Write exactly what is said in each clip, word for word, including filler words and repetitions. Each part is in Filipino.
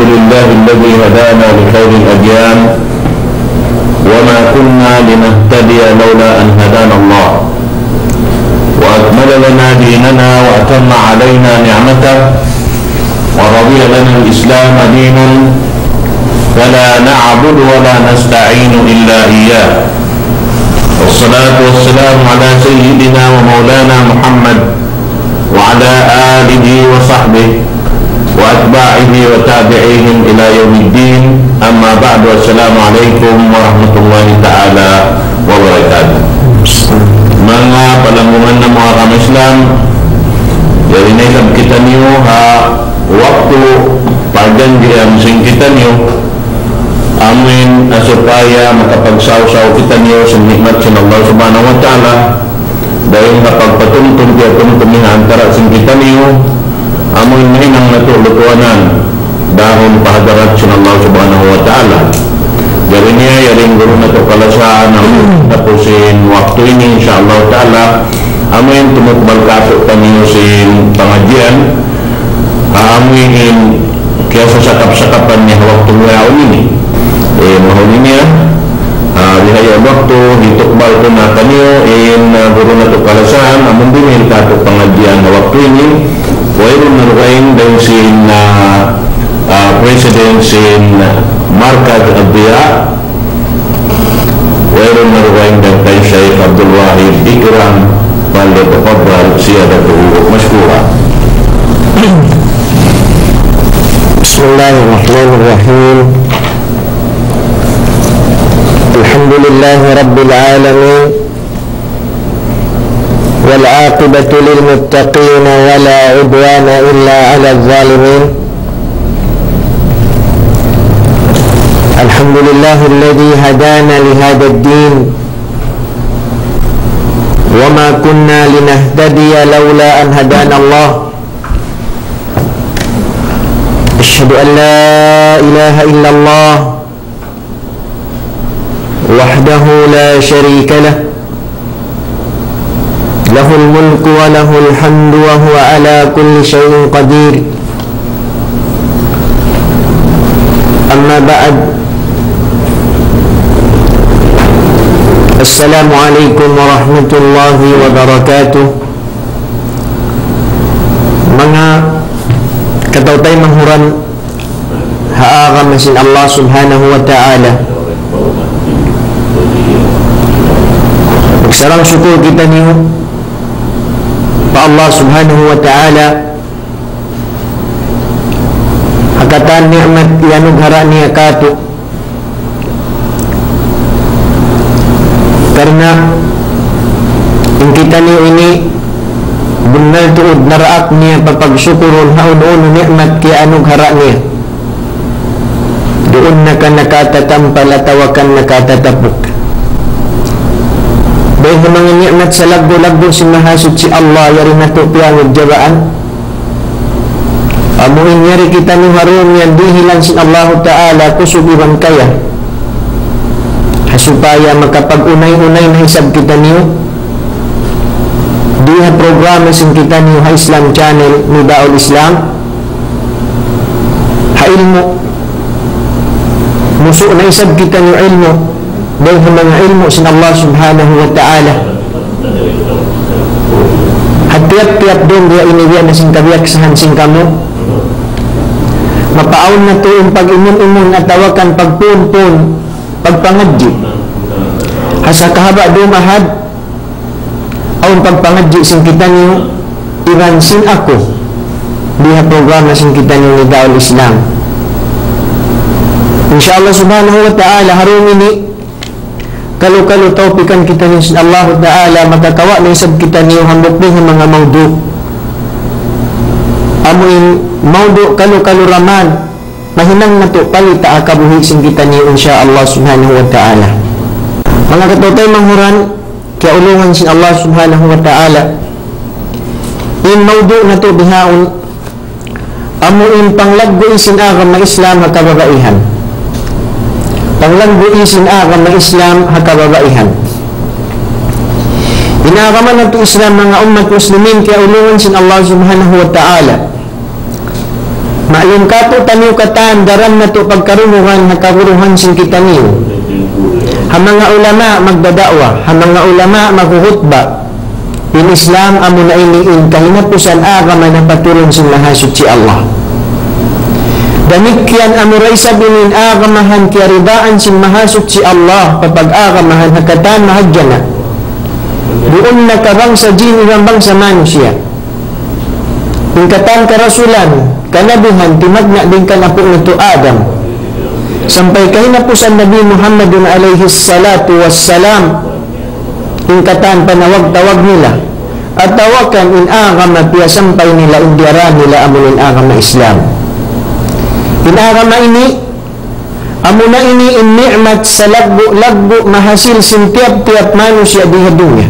لله الذي هدانا لخير الأديان وما كنا لنهتدي لولا أن هدانا الله وأكمل لنا ديننا وأتم علينا نعمته ورضي لنا الإسلام دينا فلا نعبد ولا نستعين إلا إياه والصلاة والسلام على سيدنا ومولانا محمد وعلى آله وصحبه وأتباعه وتابعيهم إلى يوم الدين. أما بعد, والسلام عليكم warahmatullahi taala wabarakatuh. Mga palangungan ng mga kam-Islam, jadi naisab kita niyo ha waktu pagdandian sing kita niyo amin na supaya makapagsaw-saw kita niyo sa nikmat sa Allah subhanahu wa ta'ala dahil kapagpatuntun kaya tumutumi antara sing kita niyo amin mahinang natulutuanan dahil pahadarat sa Allah subhanahu wa ta'ala. Jadi niya yaring guru na to kalasahan ang tapusin waktu ini insyaallah ta'ala amin tumutbal kaso kaniyo sin pengajian amin kaya sa sakap-sakapan niya waktu ngayon ini eh mohon ini ya uh, dihaya waktu ditukbal ko na kaniyo in uh, guru na to kalasahan amin din kato pengajian waktu ini wayron na rukain dahil sin uh, uh, president sin uh, Markaz Abdiya wayron na rukain dahil kay Syekh Abdul Wahid Ikram falyatafaddal siyadatuhu mashkura. Bismillahirrahmanirrahim. Alhamdulillahi Rabbil Alamin wal aqibatu lil muttaqin wa la udwana illa 'alal zalimin. Alhamdulillahilladzi hadana li hadzal din wa ma kunna linahtadiya laula an hadana Allah. Asyhadu an la ilaha illallah wahdahu la syarika lah lahul mulku wa lahul hamdu wa huwa ala kulli syai'in qadir. Amma ba'd. Assalamualaikum warahmatullahi wabarakatuh. Mga katautay manghuran haaga masin Allah subhanahu wa ta'ala, magsarang syukur kita niyo pa Allah subhanahu wa ta'ala hakatan ni'mat yanughara niya kato karena yung kita niyo ini benar tuud naraak niya papagsyukurun haun-un ni'mat kaya anughara niya doon na ka nakatatampal at tawakan nakatatapok dahil sa mga ni'mat sa lagbo-lagbo si mahasud si Allah yari na to piyangod jabaan amuin yari kita ni harum yan dihilan si Allah ta'ala kusubiban kaya supaya makapag-unay-unay na hisab kita niyo diha programa sin kita niyo ha Islam channel ni Daul Islam ha ilmo muso na isab kita niyo ilmo dahil sa mga ilmo sin Allah subhanahu wa ta'ala at tiap-tiap doon diya inibyan na sin kabiyak sa hansing kamo mapaon na to yung pag-imun-imun at tawakan pagpun-pun pagpangadji hasa kahaba do mahad aun pagpangadji sin kita niyo iran sin ako diha programa sin kita niyo ni Daul Islam insyaallah subhanahu wa ta'ala harum ini kalau-kalau taufikan kita niyo sin Allah ta'ala makakawa na isab kita niyo hambok din mga maudu amuin maudu kalau-kalau raman mahinang na to palita akabuhi sin kita niyo insyaallah subhanahu wa ta'ala. Mga katotay manghuran kaya ulungan sin Allah subhanahu wa ta'ala in maudu na to bihaon amuin panglaggo isin agam na Islam hakababaihan panglaggo isin agam na Islam hakababaihan inagaman na to Islam mga umat muslimin kaya ulungan sin Allah subhanahu wa ta'ala Maalong kato taniw katan daram na to pagkarunungan nakaguruhan sin kita niyo. Ha mga ulama magdadakwa, ha mga ulama maghuhutba. In Islam amo na iniin kahinapusan agama na patulong sin mahasud si Allah. Damikyan amuray sabinin agamahan kiaribaan sin mahasud si Allah kapag agamahan hakatan mahadyan na. Doon nakabang sa jin ibang bang sa manusia. Tingkatan karasulan, kanabihan, timagna din ka na po nito Adam. Sampay kahinapusan Nabi Muhammadun alayhi salatu wassalam. Tingkatan panawag-tawag nila. At tawakan in agama piya sampay nila indiara nila amulin agama Islam. In agama ini, amuna ini in ni'mat sa lagbo-lagbo mahasil sin tiap-tiap manusia di dunia.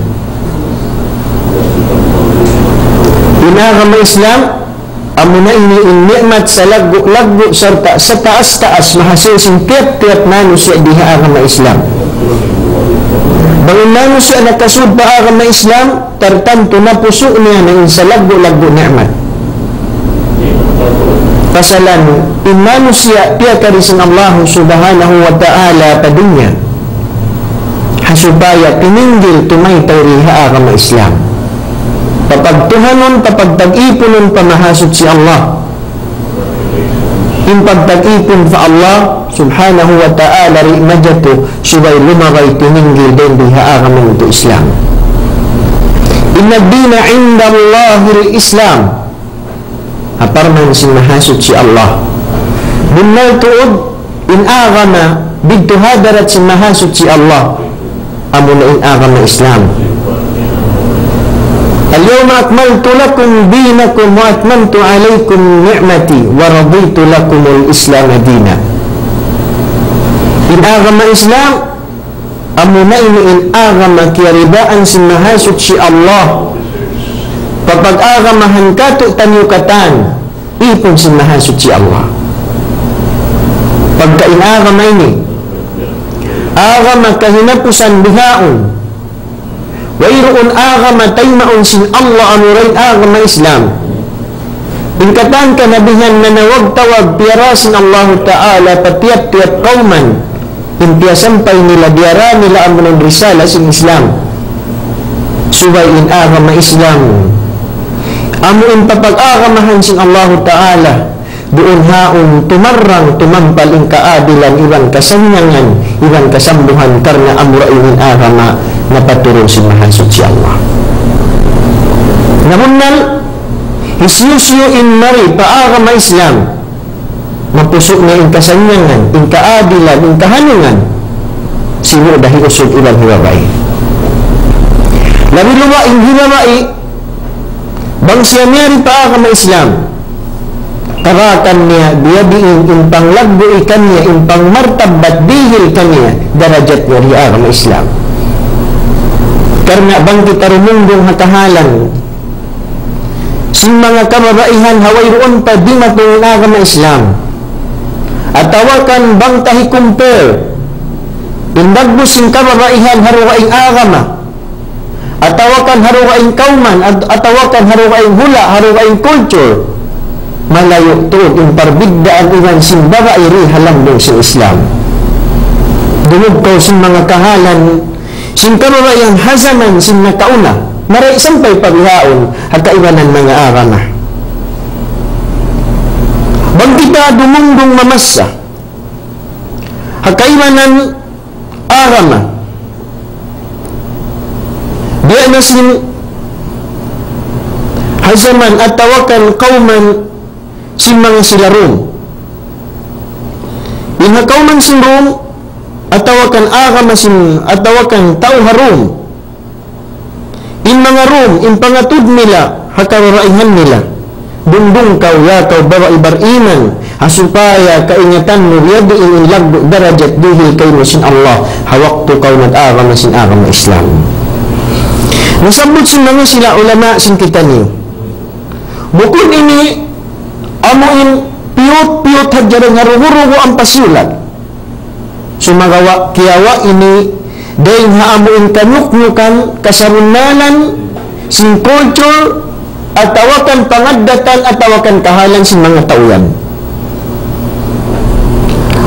Agama Islam amuna ini in ni'mat sa lagbo-lagbo serta sa taas-taas mahasil sin tiap-tiap manusia di agama Islam. Bangun manusia nakasud pa agama Islam tertentu na puso niya na in sa lagbo-lagbo ni'mat. Pasalan in manusia tiya karisin Allah subhanahu wa ta'ala pa dunya hasubaya tiningil tumay tawriha agama Islam. Papagtuhanon, papagtag-ipunon pamahasud si Allah. In pagtag-ipon fa Allah subhanahu wa ta'ala ri'majatu subay lumagay tiningil din diha agama ito Islam. Inna dina inda Allahil Islam. Aparman sin mahasud si Allah. Bunnal tuod in agama bidto hadarat sin mahasud si Allah. Amuna in agama Islam. Al-yawma akmaltu lakum dinakum wa atmamtu alaykum ni'mati wa raditu lakum al-Islam dina. In agama Islam amuna ini in agama kiaribaan sin mahasud si Allah. Kapag agamahan kato tanyukatan ipon sin mahasud si Allah. Pagka in agama ini agama kahinapusan bihaon wairoon agama taymaon sin Allah anuray agama Islam. Ingkatan kanabihan na nawag-tawag piyarasin Allah Ta'ala patiap-tiap kauman intiya sampay nila biyara nila amunan risala sin Islam. Subay in agama Islam amuin papag-agamahan sin Allah Ta'ala doon haon tumarang tumampal in kaadilan iban kasanyangan iban kasambuhan karna amurain agama na paturong si mahasud si Allah. Namunal isyusyo in mari paagama Islam mapusok na in kasanyangan in kaadilan in kahanungan sino dahi usod ilang hiwabay labi luwa in hiwabay bang siya meri paagama Islam karakan niya biyadiin in panglagbo ikan niya in pangmartabat dihil kanya darajat niya di agama Islam. Karena bang kita rumunggung hatahalan sin mga kababaihan haway roon pa di matungin agama Islam at tawakan bang tahi compare indagbus sin kababaihan haruwaing agama at tawakan haruwaing kauman at tawakan haruwaing hula haruwaing culture malayo tuod yung parbigdaan iwan sin babae ri halambong sin Islam. Dumog ko sin mga kahalan sin kababayan hazaman sin nakauna maray sampay pabihaon at kaiwanan mga agama. Bang kita dumundong mamasa hakaiwanan agama diya na sin hazaman at tawakan kauman sin mga sila Rom. Inhakauman sin Rom atawakan agama sin atawakan tao harom. In mga Rom in pangatud nila hakararaihan nila dungdung kau ya kau bawa ibar iman hasupaya kaingatan mo yadi in lagbo darajat dihil kay mo sin Allah hawakto kau nag-agama sin agama Islam. Nasabot sin mga sila ulama sin kita niyo bukod ini amuin piyot-piyot hadjarang haruhurugo ang pasulat sumagawa kiyawa ini dahil haamuin kanuk-nukan kasarunanan sin culture at tawakan pangadatan at tawakan kahalan sin mga tauyan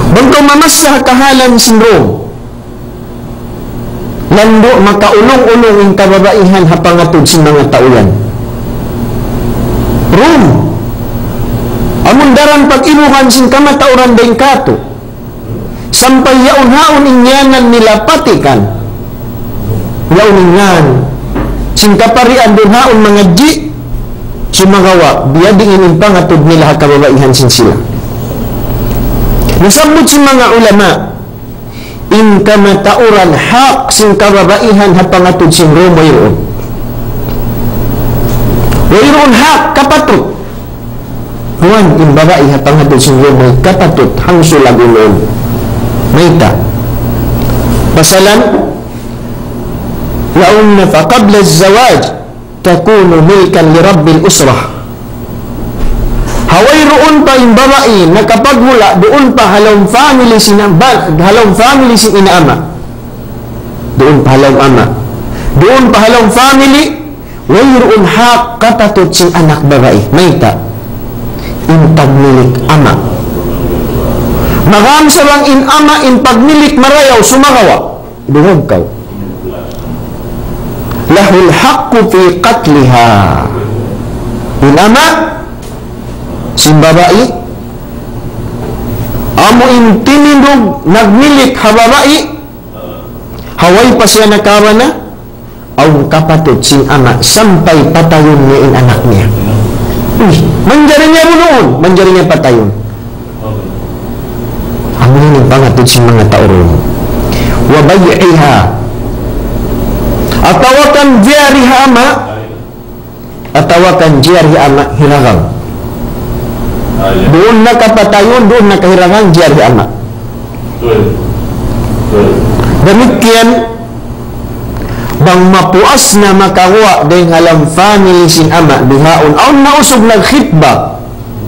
Bangkaw mamasah kahalan sindrom. Lando makaulong-ulong yung kababaihan hapangatod sa mga taulan. Rum. Amon daran pag-inuhan sin kamatauran din kato. Sampay yaun-haon inyanan nila patikan. Yaun-inyan. Sin kaparian din haon mga ji. Sumagawa. Biyadingin yung pangatod nila kababaihan sin sila. Nasabot sin mga ulama. In kamatauran hak sin kababaihan hapangatod sin Rum wayroon. Wayroon hak kapatod. Huwan in babae hapangatod sin Rum may kapatod hangso lagunon. Mayta. Pasalan launna fa qabla az-zawaj takunu milkan li rabbil usrah. Haway roon pa yung babae na kapag mula doon pa halong family sinambal, halong family si inaama. Doon pa halong ama. Doon pa halong family, way roon hak kapatid si anak babae. Mayta. In pagmilik ama. Magam sa lang in ama in pagmilik marayaw sumagawa. Dungog kaw. Lahul haqqu fi qatliha. In ama sin babae amo in tinindog nagmilik ha babae haway pa siya nakawa na ang kapatid sin ama sampay patayon niya in anak niya. Uy, manjari niya roon manjari niya patayon. Ang nining pangatid sin mga tao roon wa bay'iha atawakan jari ha ama atawakan jari ama hiragang. Doon na kapatayon, doon na kahirangan jari ama. Demikian bang mapuas na makawa dahil halang family sin ama bihaon aun nausog nagkhitba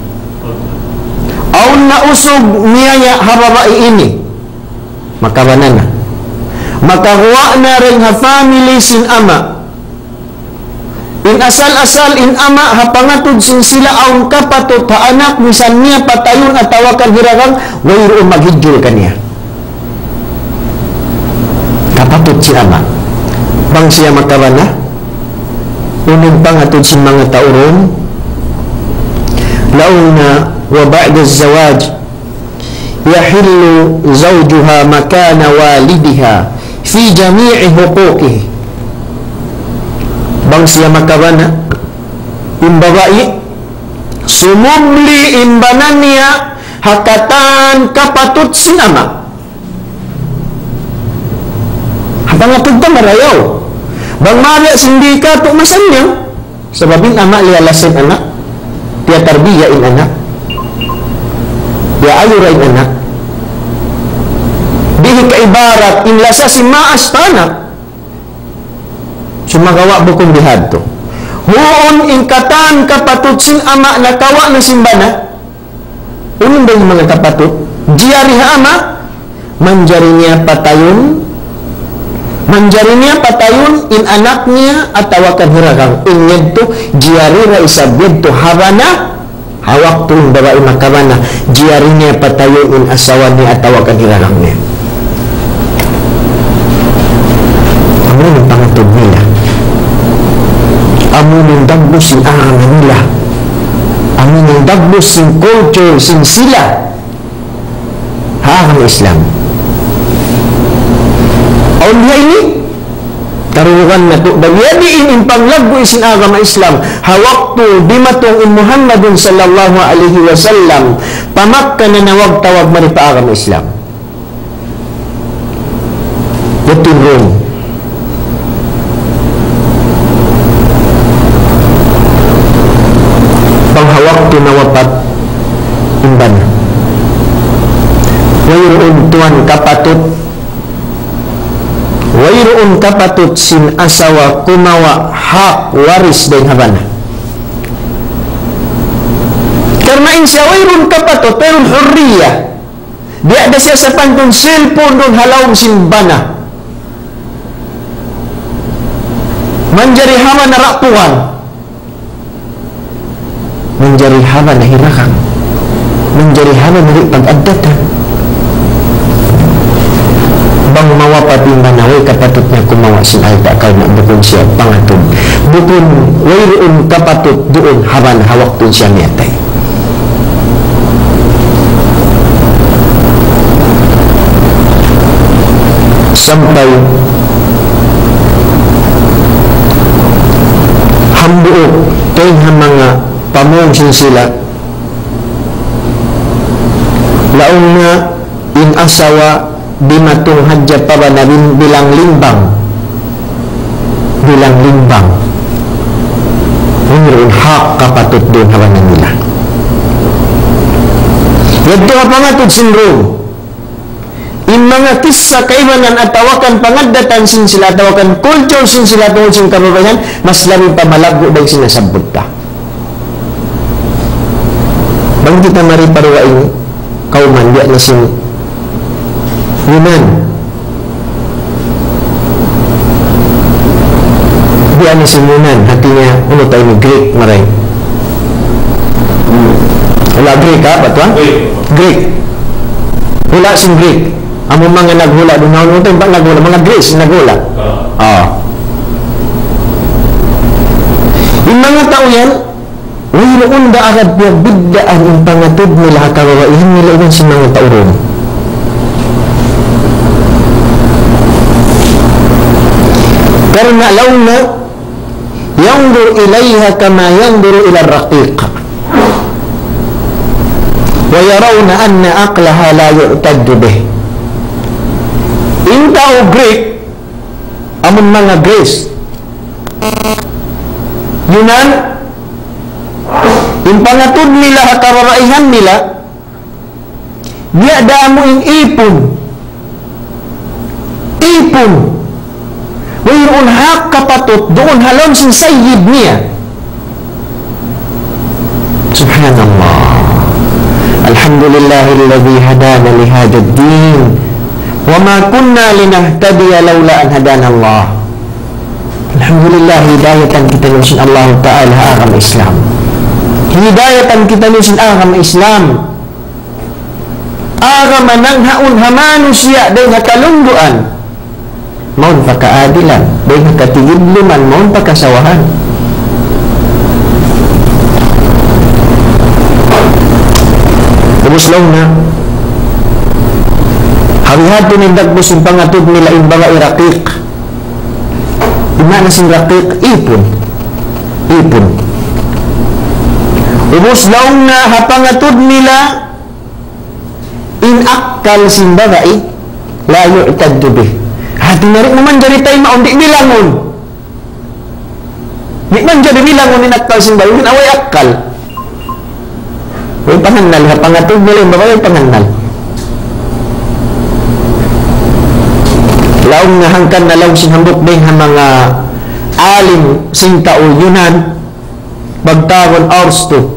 aun nausog niyaya hababai ini makawanan na makawa na rin ha family sin ama. In asal-asal in ama hapangatod sin sila ang kapatid ha anak misan niya patayon at tawakan hiragang wayroon maghidjul kaniya. Kapatid si ama. Bang siya makabana? Unang pangatod sin mga tauron. Launa wa ba'da az-zawaj yahillu zawjuha makana walidiha fi jami'i huquqihi. Bang siya makabana yung babae sumumli imbanan niya hakatan kapatid sin ama hapangatod pa marayaw bang marya sindika to masanya sababing ama lialasin anak tiya tarbiya in anak tiya ayura in anak dihi kaibarat inlasa si maas panak sumagawa bukong bihad to. Huon ingkatan kapatid sin ama nakawa na simbana. Unong ba yung mga kapatid? Jiyari ha ama, manjari niya patayon, manjari niya patayon in anak niya at tawakan hiragang. Inyad to, jiyari ra isabyad to habana, hawak to yung babae makabana. Jiyari niya patayon in asawa niya at tawakan hiragang niya. Ano yung pangatod nila? Amun dagbos sin ang nila. Amun dagbos sin culture sin sila. Ha ang Islam. Aun niya ini taruhan na to. Bagyadi in panglagbo sin agama Islam. Hawak to di matong in Muhammadun sallallahu alaihi wasallam pamakka na nawag tawag maripa agama Islam. Ito rin. Panghawak tinawapat imban. Wayroon tuan kapatid wayroon kapatid sin asawa kumawa hak waris din habana. Karena insya wayroon kapatid pero hurriya di ada siya sa pantong cellphone doon halawang simbana manjari hama na rapuan menjadi haba na hirakang menjadi haba na pag-adatan bang mawapating manaway kapatut niya kumawa sin alda kay na bukod siya pangatod bukod wayroon kapatut doon haban hawak doon siya niyatay sampai hambuok kay mga pamungsin sila laong na in asawa di matong hadya pa ba na bilang limbang bilang limbang mayroon hak kapatut doon hawanan nila yadto ka pangatod sindrom in mga kissa kaibanan at tawakan pangadatan sin sila tawakan culture sin sila tungkol sin kababayan mas lami pa malago dahil sinasabot ka bang kita mariparuwain kauman dia na sin Yunan dia na sin Yunan hatinya uno tayo ni Greek maray wala Greek ha batuan? Greek wala sin Greek amo mga naghula doon na tayo ba naghula mga Greece naghula ah yung mga tao yan mayroon da agad na bigdaan ang pangatod nila kawawain nila yun sa mga tauron karena launa yandur ilayha kama yandur ila raqiq wa yarawna anna aqlaha la yu'taddu bih in tao Greek amon mga Greece Yunan in pangatod nila kawaraihan nila niya damo in ipon ipon mayroon hak kapatot doon halon sin sayyid niya subhanallah alhamdulillahilladzi hadana lihada ad-din wa ma kunna linahtadiya laula an hadana Allah alhamdulillah hidayatan kita nusin Allah ta'ala agama Islam hidayatan kita nusin agama Islam agama nang haun hamanu siya dahil nakalungguan maun pakaadilan dahil nakatigidluman maun pakasawahan ubus lang na harihato nindagbos yung pangatod nila yung mga irakik ima na sing rakik ipon ipon ubus lang na hapangatod nila inakkal sing bagai layo itadubih hati narik naman dari tayo maun di milangon di man jadi milangon inakkal sing bagai away akkal way panganal hapangatod nila yung bagai panganal laong nahangkan na laong sinhambok din ang mga alim sing tao Yunan bagtagon Arsto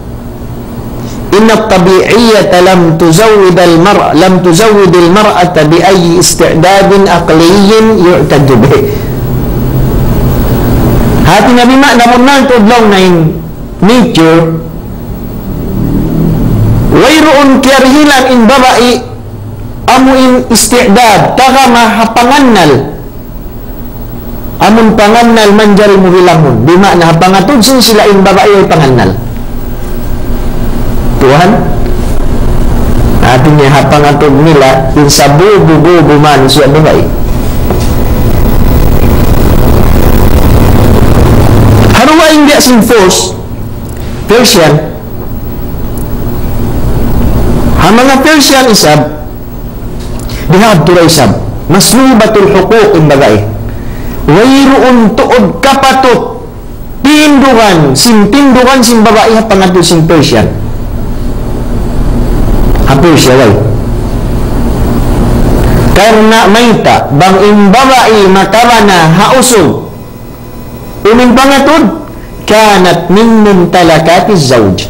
inna tabi'iyyata lam tuzawwid al-mar'a lam tuzawwid al-mar'ata bi ayyi isti'dadin aqliyyin yu'tadu bih hati nabi mak namun nang tudlong na in nature wayroon kiyarhilan in baba'i amuin isti'dad taga mahapangannal amun pangannal manjari mo bilangon di makna hapangatod sin sila in babae ay pangannal Tuhan artinya hapangatod nila in sabubu-bubu man siya babae haruwa hindi sin force Persian ang mga Persian isab bihab turay sab maslubatul huquq in bagay wayroon tuod kapatot tindugan sin tindugan sin babae ha pangadto sin Persian ha Persia way karena maita bang in babae makabana hausog umin pangatod kanat min mumtalakati zawj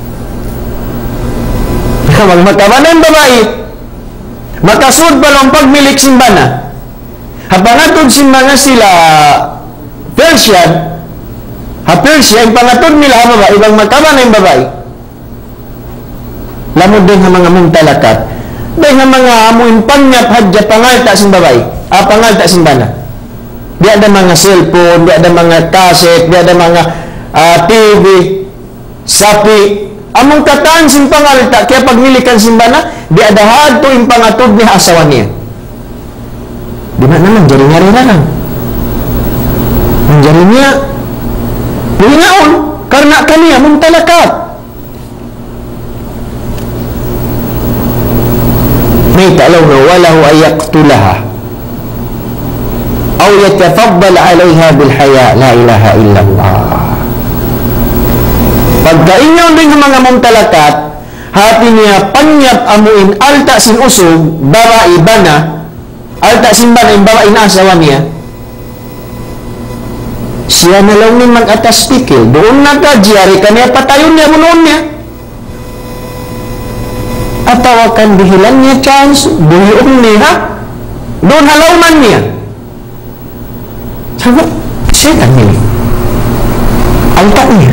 kapag makabana ang babae makasud pa lang pagmilik simbana hapangatod sin mga sila Persian ha Persia ang pangatod nila ha babae ibang magkama na yung babae lamod din ha mga mong talakat Dengan mga amuin panyap hadya pangal tak simbabay. Ah, pangal tak simbana. Dia ada mga cellphone, dia ada mga kaset, dia ada mga uh, T V, sapi. Among kataan simpangal tak kaya pagmilikan simbana, dia ada hadto impangatod ni asawa niya. Di mana naman jari nga rin menjadi niya pulingaon karena kaniya mumtalakat. May talaw na walahu ayaktulaha aw yatafaddal alayha bilhaya la ilaha illallah. Pagkaingaw din ng mga mumtalakat, hati niya panyap amuin alta sin usog babae bana, alta sin bana yung babae na asawa niya, siya na lang ni mag-atas pikil. Doon na ka, jiyari ka niya, patayon niya, munoon niya. At tawakan bihilan niya chance, buhiong niya, doon halauman niya. Sabi, siya niya. Alta niya.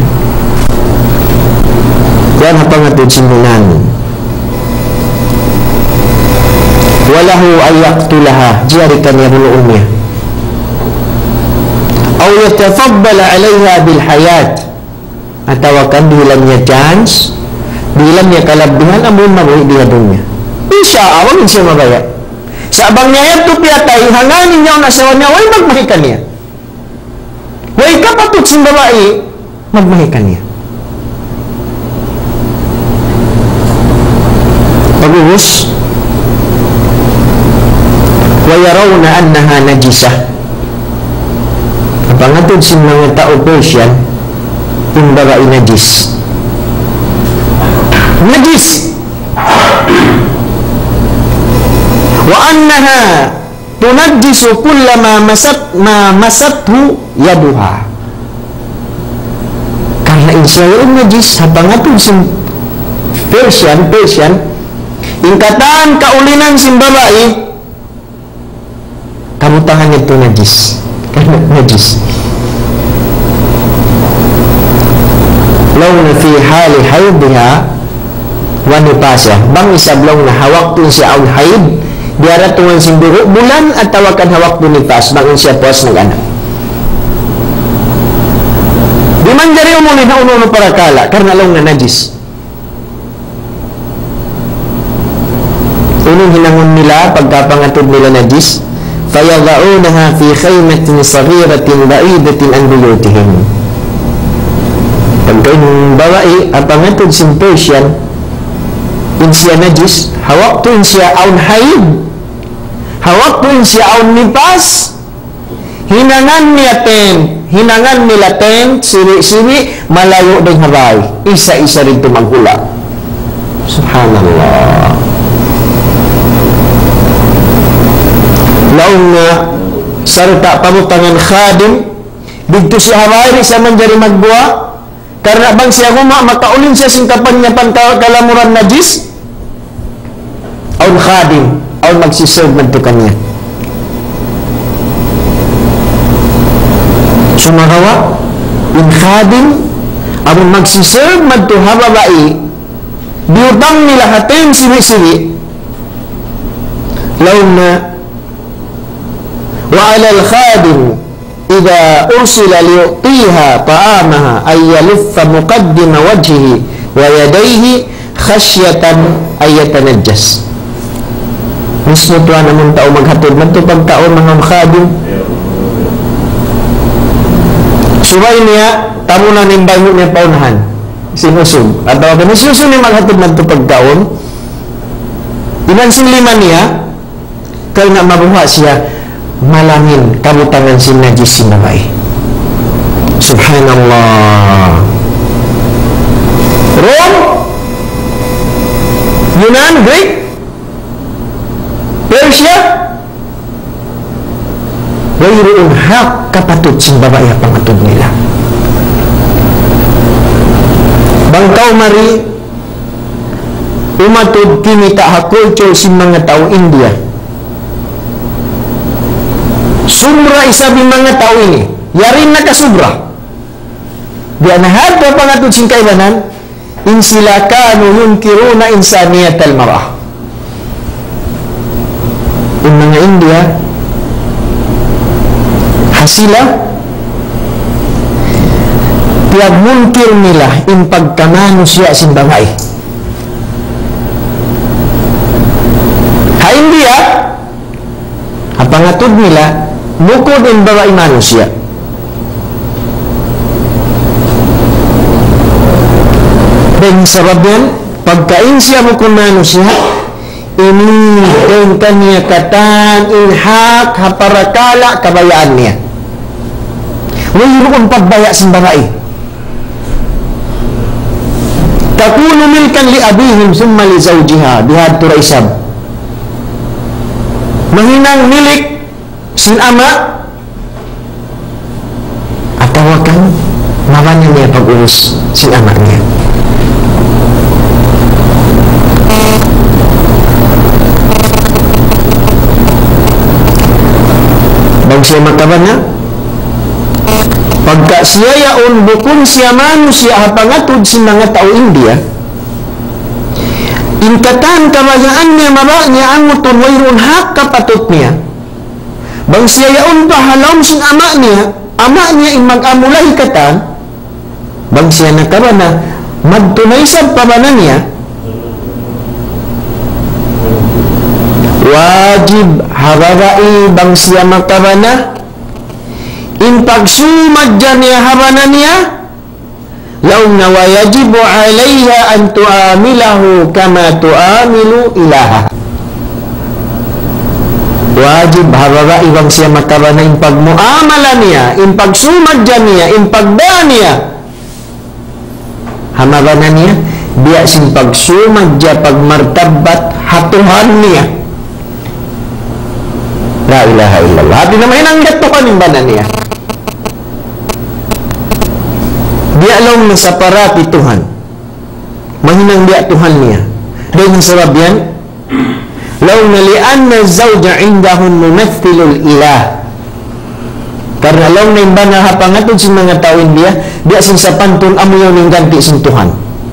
Yan ang pangatid simulan. Walahu ayaktulaha, jiyari ka niya, munoon niya. Aw yatafaddal alaiha bil hayat, atau kan bilang niya chance, bilang niya kalabuhan amun mabuhi dia dunia. Insya Allah insya mabaya. Sa abang niya ito piyatay, hanganin niya ang asawa niya, way magmahikan niya. Way kapatid sa babae, magmahikan niya. Pag-uus, wa yarawna annaha najisah. Pangatod sin mga tao Persian, yung babae najis. Najis! Wa annaha tunajjisu kullama masat ma masathu yaduha. Karena insya yung najis, pangatod sin Persian, Persian, yung kataan kaulinan sin babae, kamu tangan itu najis. Karena najis. Law na fi hali haidha wa nifasah, bang isablaw na hawak tun siya ang haid, diara tungan sinduro bulan at tawakan hawak tun nifas, bang siya puas nag-anak. Di man jari umuli na uno para kala, karena law na najis. Unong hinangon nila, pagkapangatod nila najis, fayadaunaha fi khaymatin saghiratin ba'idatin an buyutihim. Pagkain babae ang pangatod sin Persian, insya najis, hawak to insya aun haid, hawak to insya aun nifas, hinangan niya ten, hinangan nila ten, siri-siri, malayo ng haray, isa-isa rin tumagula. Subhanallah. Laong nga sarta pamutangan khadim dito si haray sa manjari magbuwa, karena bang siya huma makaulin siya sing kapanyapan kalamuran najis, aun khadim aun magsiserve man to kanya. Sumagawa yung khadim aun magsiserve man to hababai, diutang nila hatin siwi-siwi. Laong na وعلى الخادم إذا أرسل ليعطيها طعامها أن يلف مقدم وجهه ويديه خشية أن يتنجس. Mismo tuwa naman tao maghatod man to pagkaon mga khadim. Subay niya tamo na ning bayo niya paunahan sinusog atau kani susun ni maghatod man to pagkaon. Ilan sin lima niya kay na mabuha siya malangin kabutangan sin najis sin babae. Subhanallah. Rome, Yunan, Greek, Persia, wayroon hak kapatid sin babae ang pangatod nila. Bangkaw mari umatod kinita ha culture sin mga tao India. Sumra isabi mga tao ini, yarin na kasubra. Di anahad na pangatod sin kaibanan, in sila kanu yunkiruna insaniyat al-marah. yung mga India hasila tiag munkir nila in pagkamanusia sin babae. Ha India ang pangatod nila bukod in babae manusia. Dan sebab yan pagkain siya mo kung manusia ini dan kanya katan inhak haparakala kabayaan niya. Mayroon pagbaya sa babae. Takunu milkan li abihim summa li zawjiha bihad turaisab. Mahinang milik sin ama atau kan mawanya niya pag-urus sin ama niya. Siya makaban na pagka siya yaon bukun siya manusia hapangatod si mga tao India ingkatan kabayaan niya mara niya ang muton mayroon hak kapatot niya bang siya yaon pa halom sin ama niya ama niya in mag-amulay katan bang siya nakaban na magtunay sa pabanan niya wajib hababai bang siya makabana in pagsumad dyan niya habana niya laung na wayajibu alayha an tuamilahu kama tuamilu ilaha. Wajib hababai bang siya makabana in pagmuamala niya in pagsumad dyan niya in pagda niya hamabana niya biya sin pagsumad dyan pagmartabat hatuhan niya. La ilaha illallah. Hati naman yun ang gatukan yung banan niya. Dia lang sa parati Tuhan. Mahinang dia Tuhan niya. Dahil sabab yan, law nalian na zawja indahun mumathilul ilah. Karena law na yung banal hapangatod sin mga tawin dia, dia sin sa pantun amuyaw ng ganti sin Tuhan.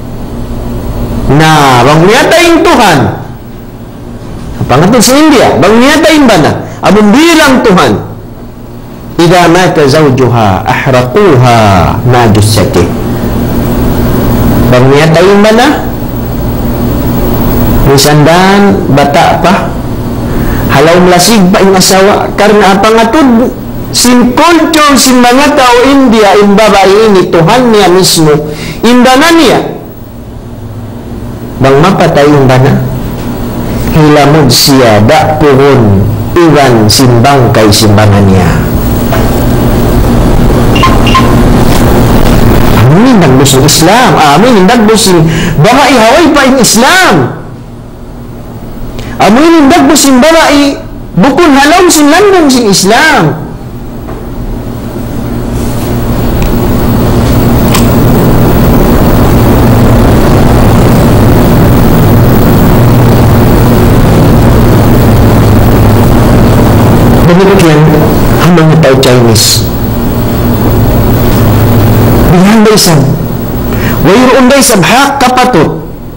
Na, bang niyata yung Tuhan. Hapangatod sin India, bang niyata yung banal. Abang bilang Tuhan idza mata zawjuha ahraquha ma jussati bang niya tayo mana misandan bata pa halaw lasig pa yung asawa karena apa ngatud sin kultur sin mga tao India in babae ini Tuhan niya mismo imbanan niya bang mapatay yung bana hilamod siya da puhon iwan simbang kay simbangan niya. Amin nagbus ng Islam. Amin nagbus ng babae haway pa yung Islam. Amin nagbus ng babae bukun halaw sin landong sin Islam. Demikian ang mga tao Chinese bihanday sab wayroon day sab hak kapatot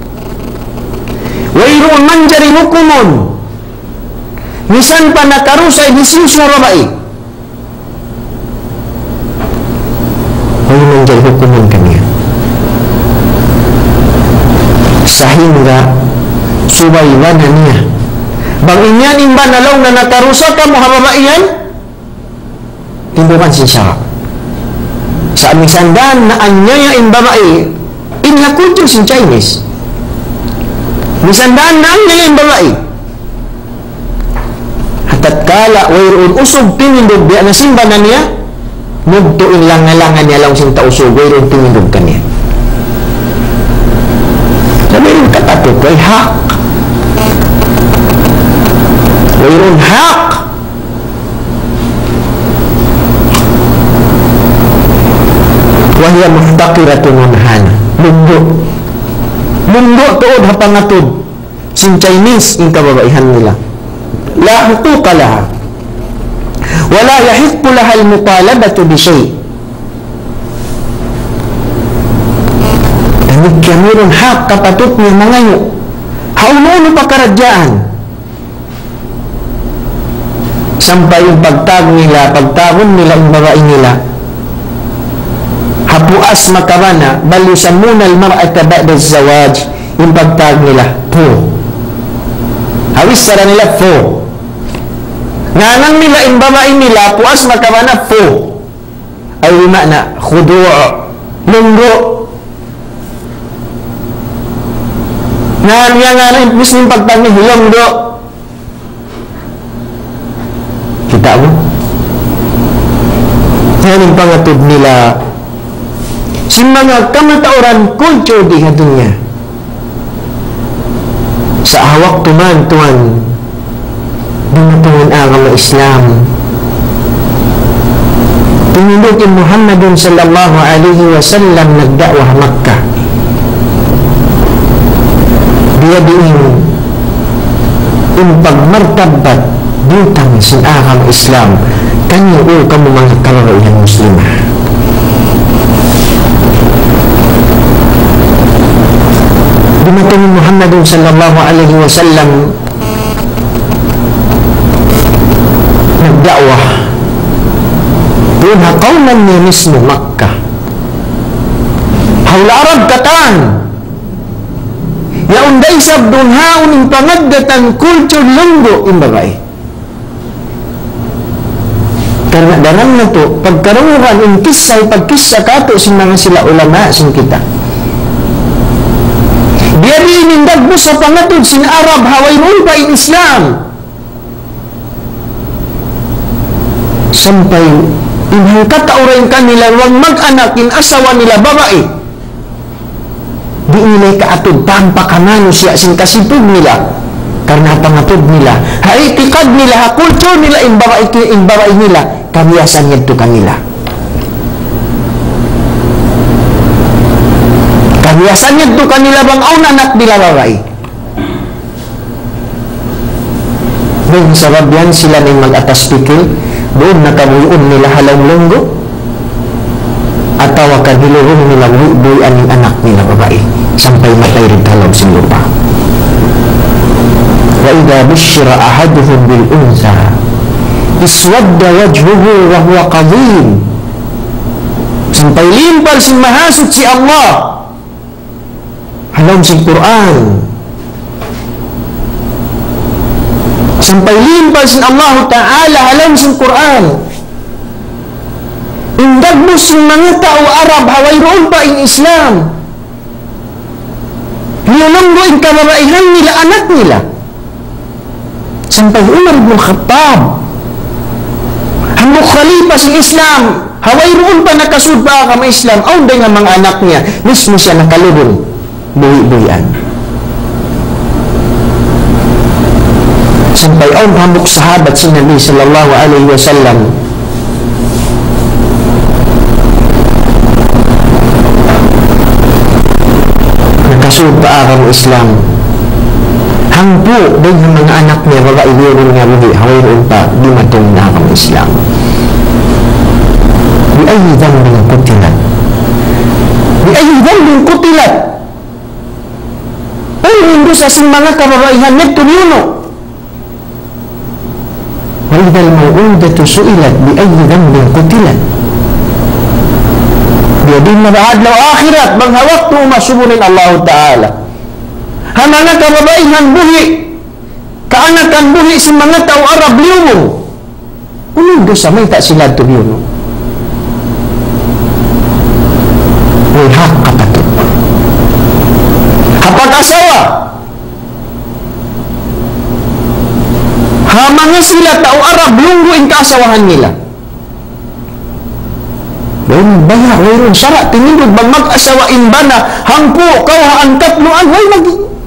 wayroon man jari hukumon misan pa nakarusay disusyo rabai wayroon man jari hukumon kaniya sahingga subaywanan niya bang inyan imba nalaw na nakarusa ka mo hababaiyan tindukan siya sa aming sandan na anyaya imba babae inhakulto sin Chinese misandan na anyaya imba babae hatat kala wayroon usog tinindog biya na simba na niya mugto in langalangan niya lang sin tausog wayroon tinindog ka niya sabi rin katatot way hak wayroon hak wahya muhtaqiratun manhana mundo mundo tuod hapangatod sin Chinese in kababaihan nila la huquqa laha wala yahiqqu laha al-mutalabatu bi shay' dahil kamiron hak kapatot niya mangayo haununo pa karadyaan sampai yung pagtag nila, pagtagon nila yung babae nila, hapuas makarana, balusan muna al-mar'ata ba'da zawaj, yung pagtag nila, po. Hawis sara nila, po. Nganang nila yung babae nila, puas makarana, po. Ay makna, khudu' lunggo. Ngan nga nga rin, bis yung pagtag ni lunggo. Kita mo? Yan yung pangatod nila. Si mga kamatauran kultur di nga dunya. Sa awak tuman-tuman, dumatungan araw na Islam. Tinulukin Muhammadun sallallahu alaihi wasallam nagdakwah Makkah. Dia diing yung pagmartabat butang sin araw na Islam. Kanyo o kamu mga kalaro muslimah. Dumating Muhammad sallallahu alaihi wasallam nagdakwah doon haqawnan niya mismo Makkah. Haul Arab katan yaunday sabdun haun yung pangaddatan kultur lunggo yung babae. Karena dalam na to pagkaruhan yung kisay pagkisa kato sin mga sila ulama sin kita. Dia diinindag mo sa pangatod sin Arab haway mo ba in Islam sampai inhangkat orang kanila wag mag-anak in asawa nila babae di nila kaatod tampa kanano siya sin kasipog nila karena pangatod nila haitikad nila ha kultur nila in babae in babae nila kabiyasan nito kanila kabiyasan nito kanila bang aun anak nila babae. Doon sa rabyan sila na mag-atas pikil doon nakabuyon nila halong lunggo atawa kadilurong nila buyan ng anak nila babae sampai matay rin halong sin lupa. Wa idha bushira ahaduhum bil unsa iswadda wajhuhu wa huwa qadhim sampai limpal sin mahasud si Allah halong sin Quran sampai limpal sin Allah Ta'ala halong sin Quran indag mo sin mga tao Arab haway roon pa in Islam nilunggoin kababaihan nila anak nila sampai Umar ibn Khattab hanggang khalifa sin Islam haway roon pa nakasud pa ka may Islam aun day nga mga anak niya mismo siya nakalubong buhi-buhian sampai aun hamuk sahabat si Nabi sallallahu alaihi wasallam nakasud pa ang Islam hangpo din yung mga anak niya babae rin nga buhi haway rin pa di matong na ang Islam di ay dhanbin kutilat di ay dhanbin kutilat ay hindi sa sing mga kababaihan nito niyo wa idhal maw'udatu su'ilat bi ayyi dhanbin qutilat dia din mabaadlaw akhirat maghawak tu masubunin Allah Ta'ala ha mga kababaihan buhi kaanakan buhi sa mga tao Arab liyo unong dosa may tak sila to yun may hak kapatid kapag asawa ha mga sila tao Arab lungguin kaasawahan nila doon baya mayroon sara tinindod bang mag-asawain ba na hangpo kau haan tatluan way mag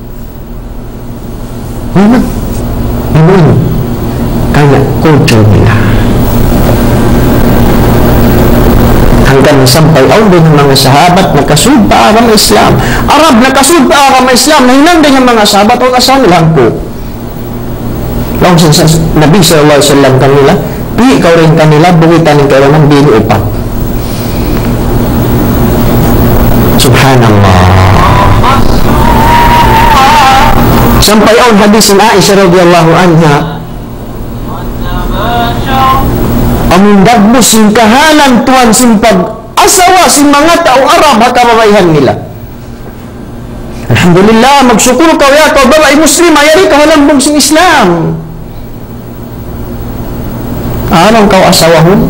way mag inuin kaya kultur nila hanggang sampai aun din ng mga sahabat nakasud pa ang Islam Arab nakasud pa ang Islam nahinang din ng mga sahabat o asawa nila hangpo lang sa Nabi sallallahu alaihi wasallam kanila pi ikaw rin kanila bukitan ng kailangan dili upat subhanallah sampai aun hadis ni Aisyah radhiyallahu anha Amun dagbo sing kahalan tuan sing pag-asawa sing mga tao Arab hakababayan nila. Alhamdulillah, magsyukur ka ya kau babae muslim ayari kahalambong sing Islam. Anong kau asawahon?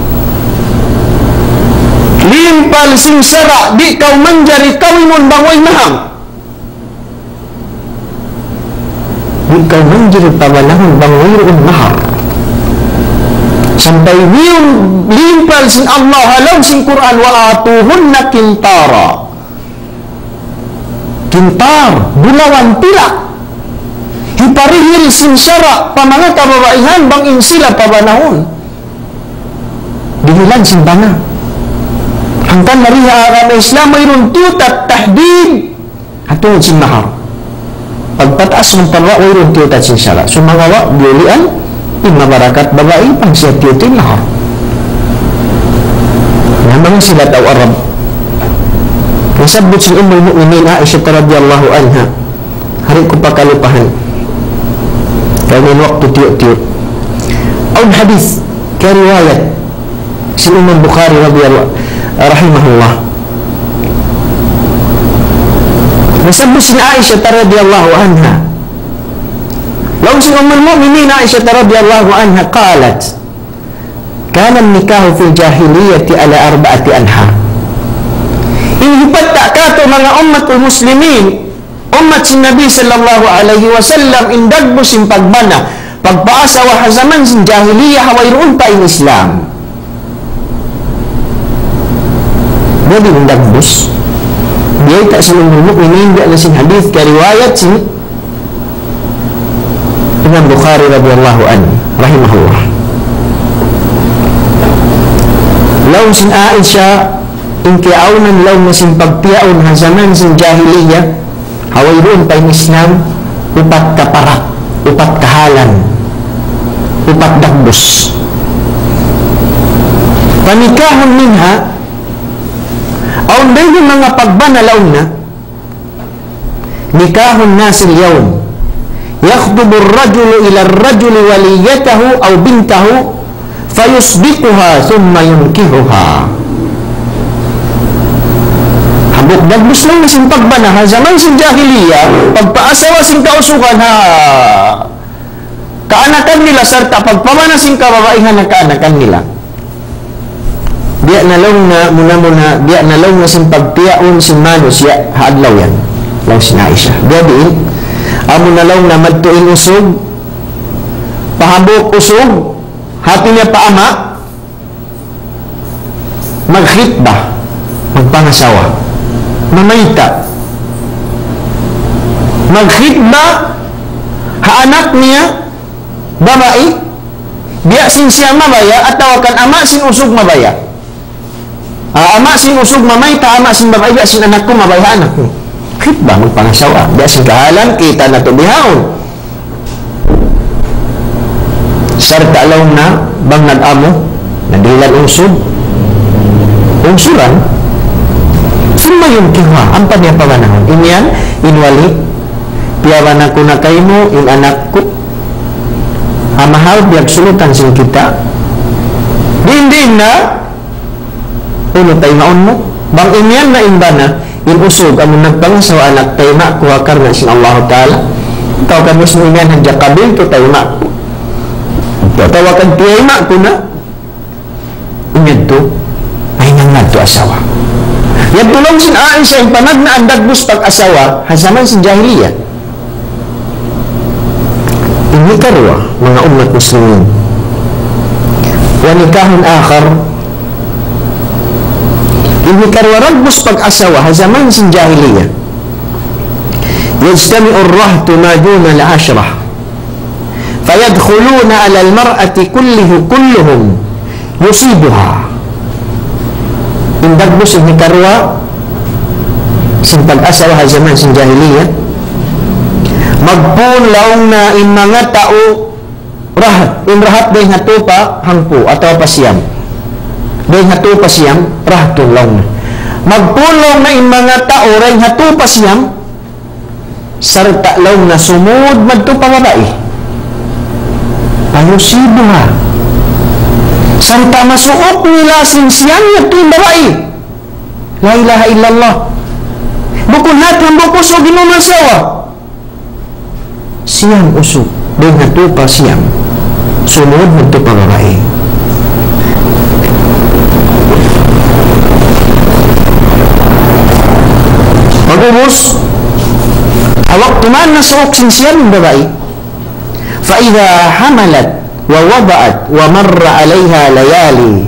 Limpal sing sara di kau manjari kawingon bangoy maham. Di kau manjari pabalahon bangoy mahar. Sampai wiyong limpal sing Allah halaw sing Quran wa atuhunna kintara. Kintar, bulawan pila. Hiparihil sing syara pamanga kababaihan bang insila pabanahon. Dihilan sing bana. Hangkan mariha agama Islam mayroon tutat tahdid. Hatungod sing mahar. Pagpataas ng palwa mayroon tutat sing syara. Sumangawa, biulian, ima barakat babae pang siya tiutin mahar. Namang sila tau Arab. Nasabot si Ummul Mu'minin Aisyah radhiyallahu anha. Hari ko pakalupahan. Kaya waktu tiuk-tiuk. Aun hadis ke riwayat si Imam Bukhari radhiyallahu rahimahullah. Nasabot si Aisyah radhiyallahu anha. Lalu si Ummul Mu'minin Aisyah radhiyallahu anha qalat, "Kana an-nikahu fil jahiliyyati ala arba'ati anha." Inhipat tak kato mga ummatul muslimin, umat si Nabi sallallahu alaihi wasallam indagbo sin pagbana, pagpaasawa zaman sin jahiliyah hawayroon pa in Islam. Jadi indagbos. Dia tak selalu mukminin dia na sin hadis ke riwayat si Imam Bukhari radhiyallahu anhu rahimahullah. Law sin Aisyah inkiaunan law na sin pagpiaon ha zaman sin jahiliyah hawayroon pa in Islam upat kaparak, upat kahalan, upat dagbos. Panikahon minha aun dahil mga pagbanalaw na nikahon nasil yawm yakhdubu ar-rajulu ila ar-rajuli waliyatahu aw bintahu fayusbiquha thumma yunkihuha. Habok dagbos lang na sin pagbana ha zaman sin jahiliya pagpaasawa sin kausukan ha kaanakan nila serta pagpamana sin kababaihan na kaanakan nila. Dia nalong na muna-muna, dia nalong na sin pagpiaon sin manus ya haadlaw yan. Law sin Aisyah. Dia diin, amo nalong na magtuin usog, pahabok usog, hati niya paama, maghitbah, magpangasawa, mamayta, maghitbah, haanak niya, babae, dia sin siya mabaya, at tawakan ama sin usog mabaya. Uh, ama sin usog mamayta, ama sin babae, dia sin anak ko mabaya anak ko. Khitbah magpangasawa, dia sin kahalan kita na tubihawon. Sarta law na bang nag-amo nadilan usog unsuran summa yunkiha ang niya pamanahon inyan inwali piyawan ako na kayo mo in anak ko amahal biyag sulutan sin kita din-din na uno tayo maon mo bang inyan na imbana in usog among nagpangasawa anak tayo na kuha karna sin Allah Ta'ala ikaw kamis mo inyan hadya kabil to tayo na tawakan tiyay ma ko na inyan to ay nangad to asawa yan tulong sin Aisyah yung panag na andagbus pag-asawa hasaman sin jahiliya ini karwa mga umat muslimin wa nikahun akhar ini karwa ragbus pag-asawa hasaman sin jahiliya yajtami'u ar-rahtu ma duna al-ashrah fayadkhuluna 'ala al-mar'ati kullihu kulluhum yusibuha indagbus ini karwa sin pag-asawa ha zaman sin jahiliya magpulaw na in mga tao rahat in rahat day hatupa hangpo atau pasiyam day hatupa siyam rahatong law na magpulaw na in mga tao ray hatupa siyam sarta law na sumud madto pangabae Ayusibuha. Sampai masuk nila siang tu babai. La ilaha illallah. Bukan hati buku so ginuna sawa. Siang usuk dengan tu pa siang. Sunod mo tu babai. Pagubos awak tuman masuk siang babai. Fa idza hamalat wa wada'at wa marra 'alayha layali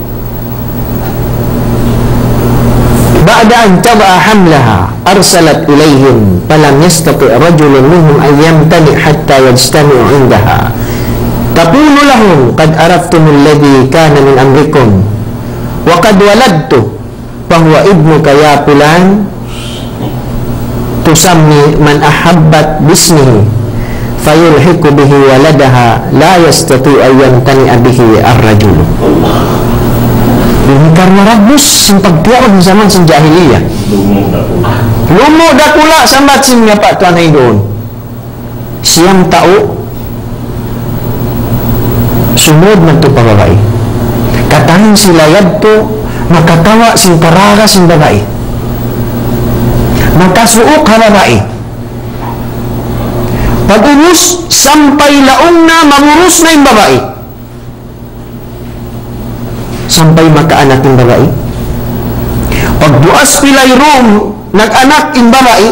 ba'da an taba'a hamlaha arsalat ilayhim falam yastati' rajulun minhum an yamtani hatta yajtami'u 'indaha taqulu lahum qad araftum alladhi kana min amrikum wa qad waladtu fa huwa ibnuka ya fulan tusammi man ahabbat bismihi fayulhiqu bihi waladaha la yastati ayyantani bihi ar-rajul. Ini karena rabus sing pagtiaon zaman sing jahiliyah. Lumo dak kula sambat sing nyapa tuan idon. Siang tau sumud man tu babae. Katahin sila yadto makatawa sing taraga sing babae. Makasuok babae. Pag-urus sampai laong na mangurus na yung babae. Sampai makaanak yung babae. Pagbuas pilay room nag-anak yung babae.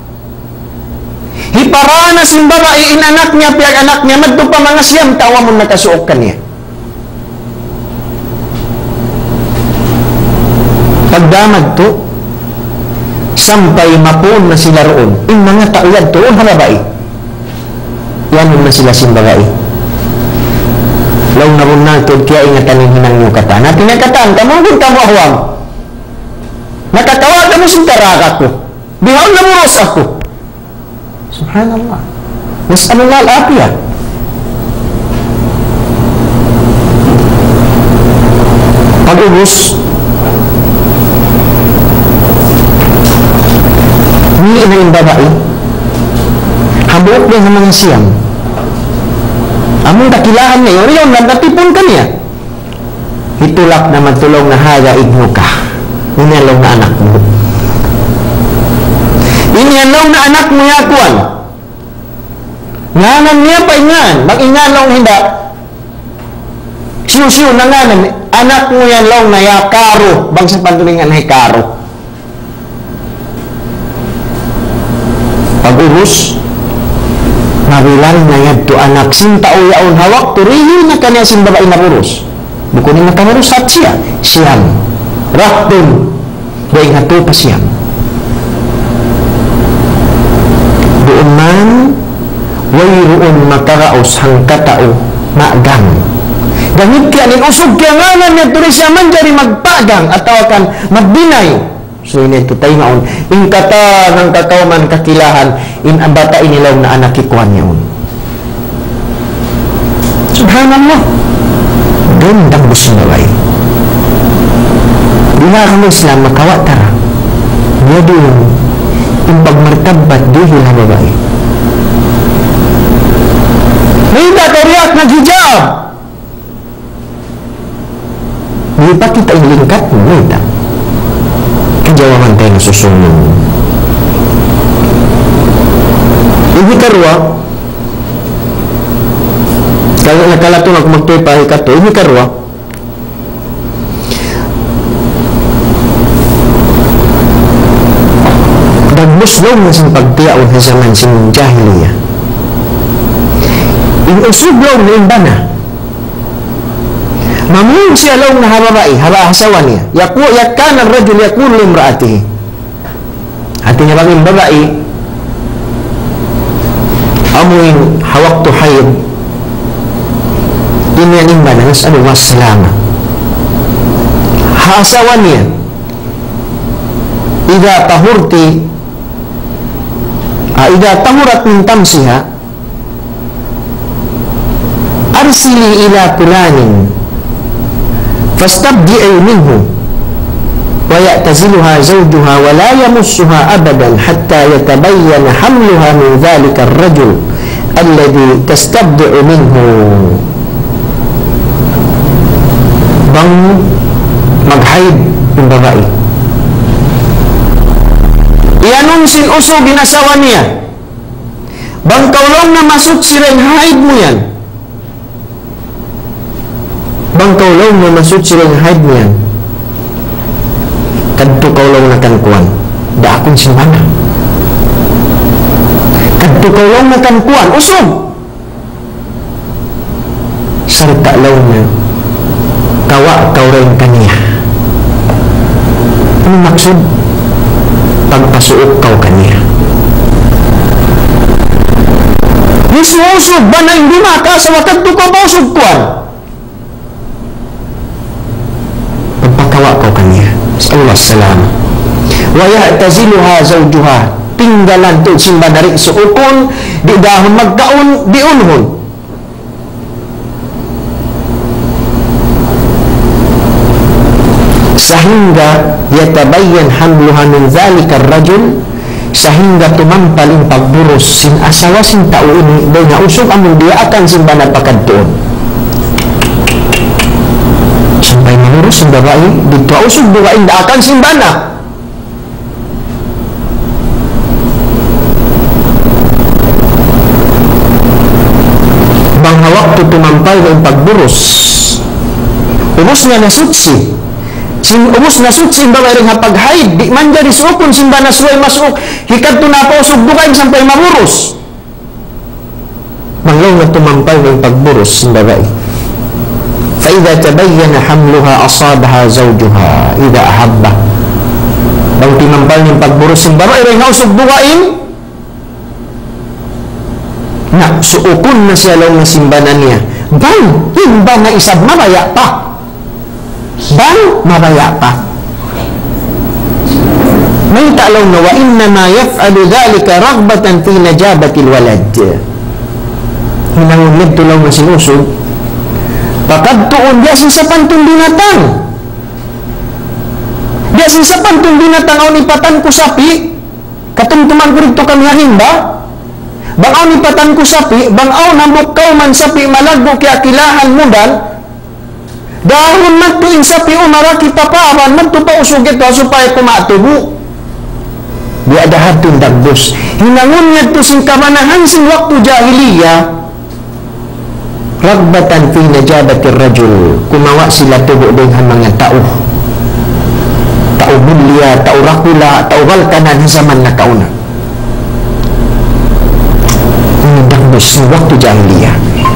Hiparanas yung babae inanak niya piyag anak niya madto pa mga siyam tawa mo nakasuok ka niya. Pagdamag to sampai mapun na sila roon yung mga tauyad to ang babae. Yan naman sila simbagai. Law na rin natin kaya ingatan yung hinang yung kata. Na tinakatan, kamagin ka mo awang. Nakatawa ka mo sintaraga ko. Bihaw na mo rosa ko. Subhanallah. Mas ano nga al-apya. Pag-ubos, hindi na yung babae. Habuk dia sama mga siyam. Among dakilahan niya, yun yun, natipon ka niya. Hitulak na magtulong na haya ibnu ka. Inyalong na anak mo. Inyalong na anak mo yakuan. Nganan niya pa ingan. Mag-ingalong hindi. Siyo-siyo na nganan. Anak mo yan long na yakaro. Bang sa pantulingan ay karo. Pag-urus, nabilan na yan to anak sinta o yaon hawak turihin na kanya sin babae na urus bukunin na kanurus at siya siyam raktun dahil hato pa siyam doon man wayroon makaraos hangkatao maagang gamit kaya nin usog kaya nga na niya tuloy siya man dyan magpagang at tawakan magbinay. So ini itu tayo ngaon in kata ng kakauman kakilahan in abata inilaw na anak ikuan niya un. Subhanallah. Gandang gusto nalay. Bila kami Islam makawat tara. Dia doon in pagmartabat dihil na babae. May datoriak na hijab. Hindi pa kita inilingkat mo. May datoriak. Jawaban tayo nasusunod. Ibi karwa, kalau nakalato ako magtupahi ka to, ibi karwa, nagmuslong na siyang pagtiyaw sa zaman siyang jahiliya. Inusublong na imbana. Mamun siya long na hababai, haba asawa niya. Yaku yakan ar-rajul yakun li imraatihi. Artinya bagi babai amuin hawaktu haid. Ini yang imbana nas'alu wassalama. Ha asawa niya. Idza tahurti idza tahurat min tamsiha arsili ila fulanin fastabdi'i minhu wa ya'taziluha zawjuha wa la yamussuha abadan hatta yatabayyana hamluha min dhalika ar-rajul alladhi tastabdi'u minhu, bang mag-hide yung babae. Ianunsin usog ginasawa niya, bang kaulong na masuk sila yung hide mo yan, bang kaulong na masuk sila yung hide mo yan, kadto kaulong na kankuan da akong simana, kadto kaulong na kankuan usog sarta law na kawa kauring kaniya. Ano maksud? Pagpasuok kau kaniya. Mismo usog ba na hindi maka sa wakad to ka ba usog kuan? Pagpakawa kau kaniya. Allah salam. Wa ya'taziluha zawjuha, tinggalan to simba dari suukon di dahon magkaon di unhon. Sehingga yatabayyan hamluha min dhalika ar-rajul, sehingga tumampal yung pagburos sin asawa sin tao ini daw na usog among dia akan simba na pakadtoon. Sampai mangurus sin babae dito usog babae da akan simba na. Bang hawak to tumampal yung pagburos, ubos nga nasutsi. Sin ubos na sut simba mayroong hapag-hide di man dyan isukon simba na suway masuk hikad to na po usog-bukay sampay maburos. Manglaw na tumampay ng pagburos simba ba fa idha tabayyana hamluha asabaha zawjuha idha ahabba, bang timampay ng pagburos simba ba mayroong usog-bukain na suukon na siya lang na simba na niya, bang yun ba na isab mabaya pa, bang mabaya pa. May talaw na wa inna ma yaf'alu dhalika raghbatan fi najabatil walad. Hinangunid tulaw na sinusog pakadtuon diya sa pantong binatang, diya sa pantong binatang aw nipatan ko sapi katumtuman ko rito kami himba, bang aw nipatan ko sapi, bang aw namukaw man sapi malagbo kaya kilahan mudan dahon magtuin sa piyo maraki papawan magtupa usugit to supaya kumatubo di adahat tong dagbos. Hinangon niya to sing kamanahan sing waktu jahiliya ragbatan fi najabatir rajul, kumawa sila tubo dengan mga tao tao bulya, tao rakula, tao balkanan zaman na kauna. Ini dagbos sing waktu jahiliya.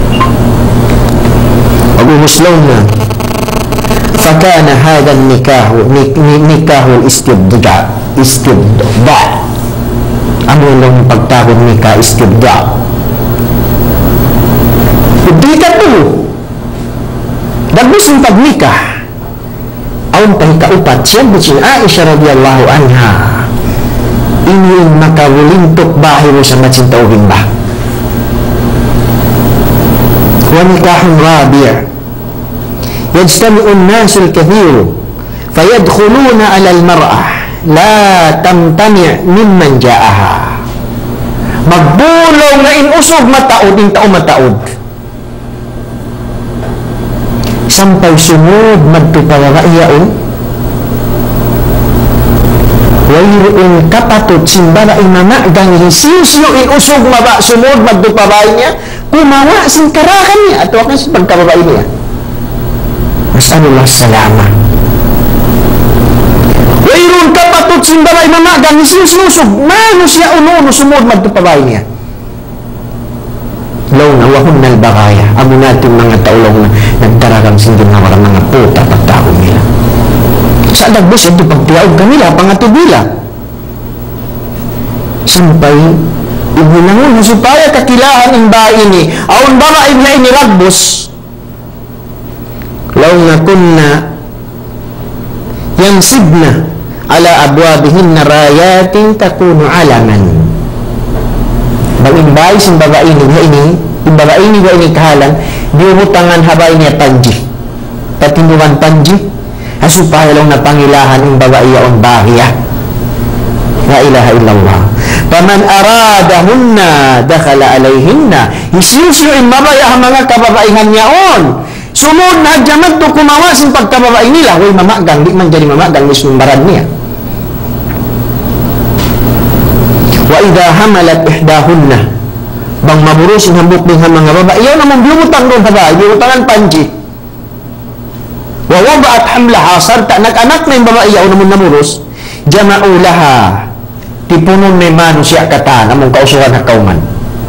Abu Muslim na fakana hadha nikahu nikahu istibda istibda ano lang pagtawag nikah istibda hindi ka to dagos yung pagnikah awan pahikaupat siya busin Aisha radiyallahu anha ini yung makawulintok bahay mo sa matsintawin ba wa nikahun rabi' يجتمع الناس الكثير فيدخلون على المرأة لا تمتنع ممن جاءها. Magbulaw na inusog mataod, in tao mataod. Sampay sunod magtupalarayaon. Wayroon kapatid simbara imamagang hisisyo inusog maba sunod magtupabay niya kumawa sing karakan niya ato akan sa pagkababay niya. Masalullah salama. Wayroon kapatid simbara imamagang hisisyo mano siya uno-uno sumod magtupabay niya. Law na wahon nal bagaya amo natin mga taulong na nagtaragang singgin na mga puta pagtao nila. Sa dagbos ito pagtiyaog kanila, pangatubila. Sampay, ibinangon, supaya kakilahan ang bahay ni, aon ba maib na iniragbos? Law na kunna, yang sibna, ala abwabihin na rayatin takunu alaman. Baging bahay sin babae ni, ini, yung babae ni ba ini kahalan, diumutangan habay niya panji. Patinuan panji, supaya lang napangilahan ang babae ang bahiya. La ilaha illallah. Paman aradahunna dakhala alayhinna. Isiusiyo in mabaya ang mga kababaihan niyaon. Sunod na jamat to kumawasin pagkababae nila. Uy, mamagang, di man jadi mamagang, mismong barad niya. Wa idha hamalat ihdahunna. Bang maburusin hambuk din ang mga babae. Iyaw naman biumutang doon babae. Biumutangan panji. Wa waba'at hamlaha. Sarta nag-anak na yung babae. Iyaw naman namurus. Jama'ulaha. Tipunon may mano siya kataan. Among kausuhan na kauman.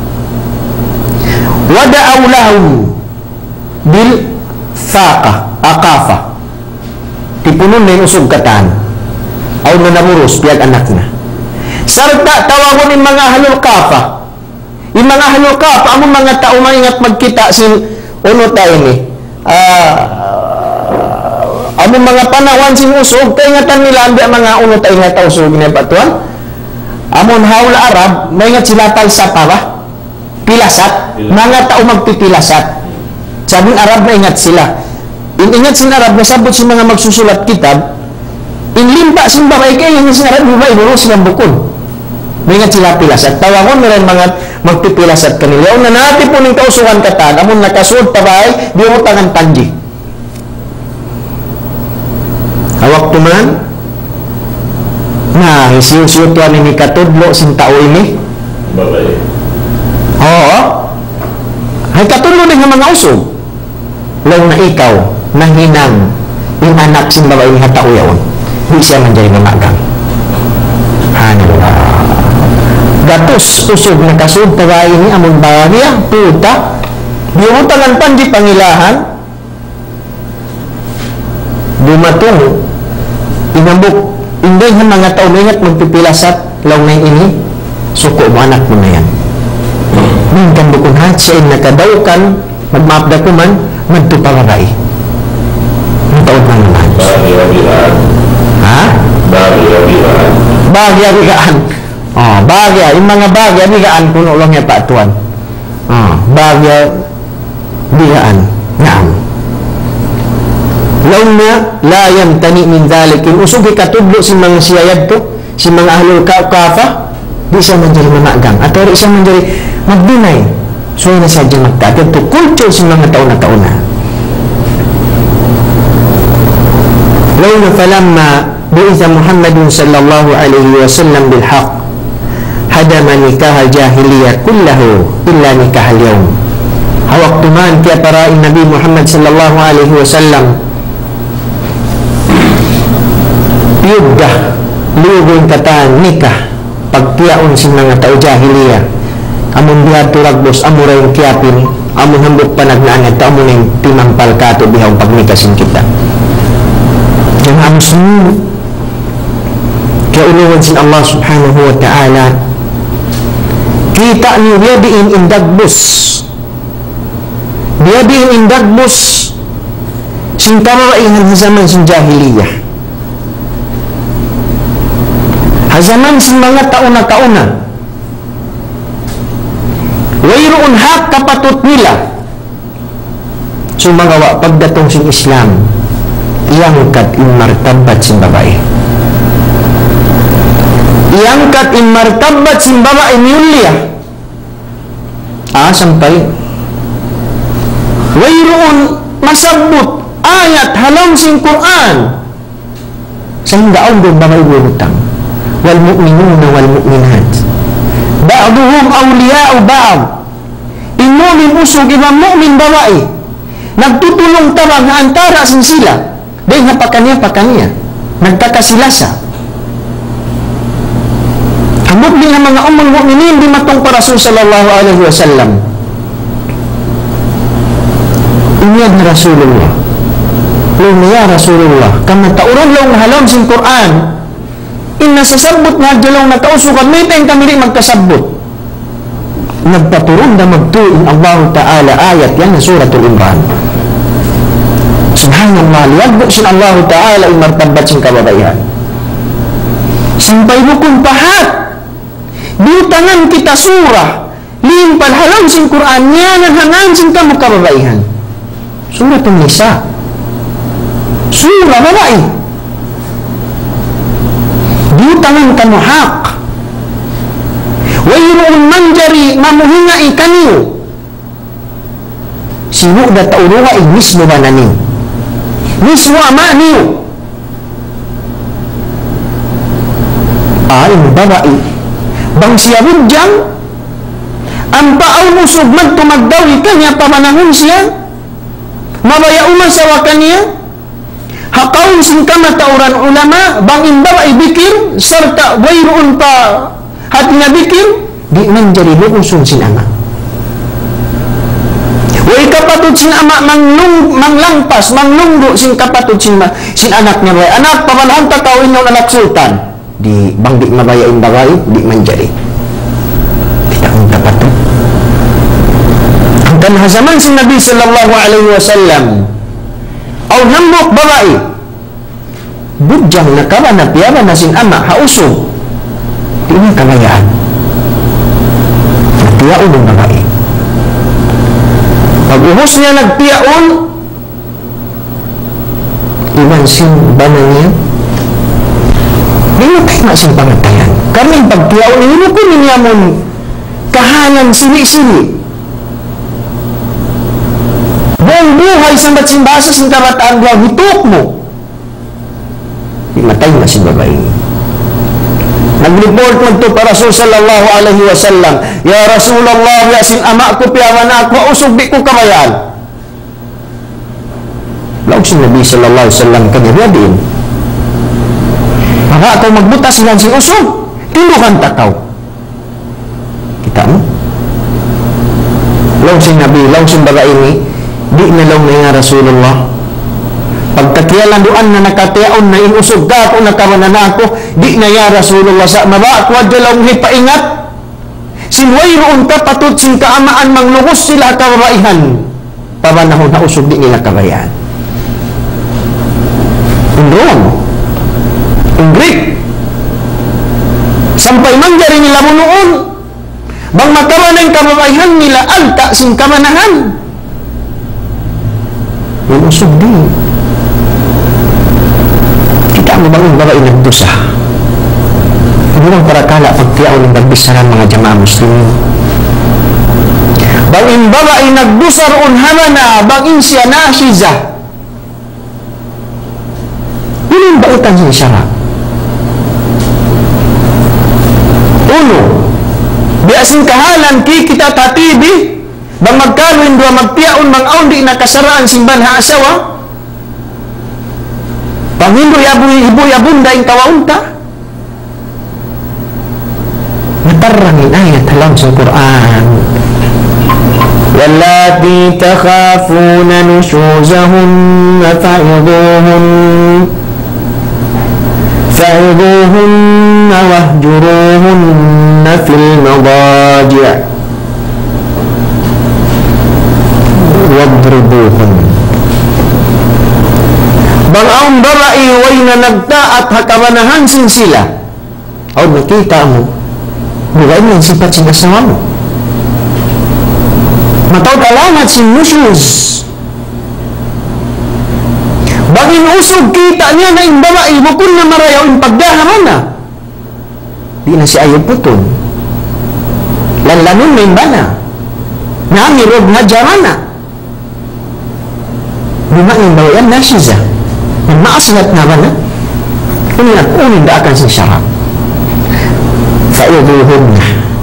Wada'awlahum. Bil Faka, akafa. Tipunon na yung usog katan. Aw na namurus, piyag anak na. Sarta, tawagon yung mga halul kafa. Yung mga halul kafa, among mga tao maingat magkita sin uno tayo ni. Uh, among mga panawan sin usog, kaingatan nila ang mga uno tayo nga tao usog na patuan. Among haula Arab, maingat sila tal sa para. Pilasat. Mga tao magpipilasat. Sabing Arab na ingat sila. Ingat sin Arab, nasabot si mga magsusulat kitab, inlimpa sin babae kayo, yung sin Arab, babae, buro silang bukod. Ingat sila pilasat. Tawangon na rin mga magpipilasat kanila. Yung nanati po ng kausuhan katan, amon nakasuod tabay, di mo tangan tanji. Hawak tuman, na, isiyo-siyo tuwan ni katudlo sin tao ini. Babae. Oo. Ay katudlo din ng mga usog. Law na ikaw, nahinang yung anak sin babae ni hatao yaon, di siya man dyan mamagang. Hanala. Gatos, usog na kasud, babae ni amon bagya, puta, di mo tangan pan di pangilahan, bumatong, inambok, hindi ng mga tao na ingat magpipilasat, law na ini, suko mo anak mo na yan. Minkan bukong hat siya nakadawkan, magmaapda ko man, magtupabaray. Ang taon man naman. Bagya-bigaan. Ha? Bagya-bigaan. Bagya-bigaan. Oh, bagya. Yung mga bagya-bigaan, kuno lang yung paatuan. Oh, bagya-bigaan. Naam. Laon na, layang tani min dhalik. Yung usog ikatudlo si mga siyayad to, si mga ahlul kafa, di siya man dyan mamagang. At ori siya man dyan magbinay. So yun na siya dyan magtatid to kulture sa mga taon na taon na. Laon na falamma bu'itha Muhammadun sallallahu alaihi wasallam bilhaq hadama nikah al-jahiliyah kullahu illa nikah al-yawm. Hawak tuman kaya parain Nabi Muhammad sallallahu alaihi wasallam yugdah liugun katan nikah pagtiyaon sa mga tao jahiliyah. Amon bihat turagbos amuray yung kiapin, amon hambuk panagnaan at amon yung timampal kato bihaw pagnikasin kita. Yang amon sunod kaya uluwan sin Allah subhanahu wa ta'ala kita ni biyabiin indagbos biyabiin indagbos sin kamaraihan zaman sin jahiliyah, hazaman sin mga taon na kauna. Wayroon hak kapatut nila sumagawa pagdatong sin Islam iangkat in martabat sin babae, iangkat in martabat sin babae niulya. Ah, sampay wayroon masabot ayat halang sin Quran sanggaon doon babae butang wal mu'minuna wal mu'minat ba'duhum awliya'u ba'd. Imumin usog ibang mu'min babae nagtutulong tabang na antara sin sila dahil napakaniya pakaniya nagkakasilasa. Hamot din ang mga umang mu'minin di matong pa Rasul sallallahu alaihi wasallam. Inyad na Rasulullah lumiya Rasulullah kama tauron lang halom sin Quran inna sasabot na jalong nakausukan may tayong kami rin magkasabot nagpaturong na magtuin Allah Ta'ala ayat yan na suratul Imran. Subhanallah liyagbuk sin Allah Ta'ala imartabat sin kababaihan sampay bukong pahat biutangan kita surah limpal halang sin Quran yan ang hangan sin kamu kababaihan suratul Nisa surah babae biutangan kamu hak wayroon manjari mamuhingai kaniyo sino da tauruha mismo ba naniyo mismo ama niyo ay babae bang siya budyang ang paaw musog magtumagdawi kanya pamanahon siya mabaya umasawa kanya hakaun sing kama tauran ulama bang imbawa ibikir serta wayroon pa hatinya bikir di menjadi luusun sin ama way kapatid sin ama manglung manglangpas manglunggo sin kapatid sin, sin anaknya way anak pamanahon ta kawin ng anak sultan di bang di mabayain bagay di menjadi kita ang kapatid ang kanhasaman sin Nabi sallallahu alaihi wasallam aw nambok babae budyang nakawa na piyaba na sin ama hausog di na kabayaan nagpiyaon ng babae pag uhos niya nagpiyaon iman sin bana niya hinutay na sin pangatayan kami pagpiyaon hinukun niya mon kahanan sili-sili buong buhay sa batsimbasa sa kabataan daw hitok mo imatay na si babae nag-report mo ito para Rasul sallallahu alaihi wasallam ya Rasulullah ya sin ama ko piyawan ako usog di ko kabayan laog si Nabi sallallahu alaihi wasallam kanya din maka ako magbutas lang si usog tindukan takaw kita mo laog si Nabi laog si babae ni di nalaw na nga Rasulullah pagkatiyalan doon na nakatiyaon na inusog ka ako nakawanan na ako di na ya Rasulullah sa maba ako adalaw ni paingat sinway roon ka patut sin kaamaan manglugos sila kababaihan pabanahon na usog di nila kabayaan undoon ungrik sampay manjari nila mo noon bang makawanan kababaihan nila alta sin kamanahan yung usog di kita mo bang yung babae nagdusa hindi lang para kala pagtiyaw ng nagbisaran mga jamaah muslimin bang yung babae nagdusa roon hamana bang in siya nasiza yun yung baitan siya syara uno biasing kahalan ki kita tatibi bang magkalwin dua magpiaon mang di nakasaraan simban ha asawa pangindo yabuy ibuy abunda ing kawaunta natarangin ayat halang sa Quran wallati takhafuna nushuzahunna fa'iduhun fa'iduhunna wahjuruhunna fil madaji' wadribuhun bang ang babae way na nagtaat hakabanahan sin sila o nakita mo buhay mo yung sipat sinasawa mo matawag alamat sin nusyus bang inusog kita niya na yung babae bukun na marayaw yung pagdahaman na di na si ayaw putun lanlanon na yung bana na mirog na jarana bumain daw yan nasiza ang maaslat na ba na unin unin da akan sa syarab fa'iduhun na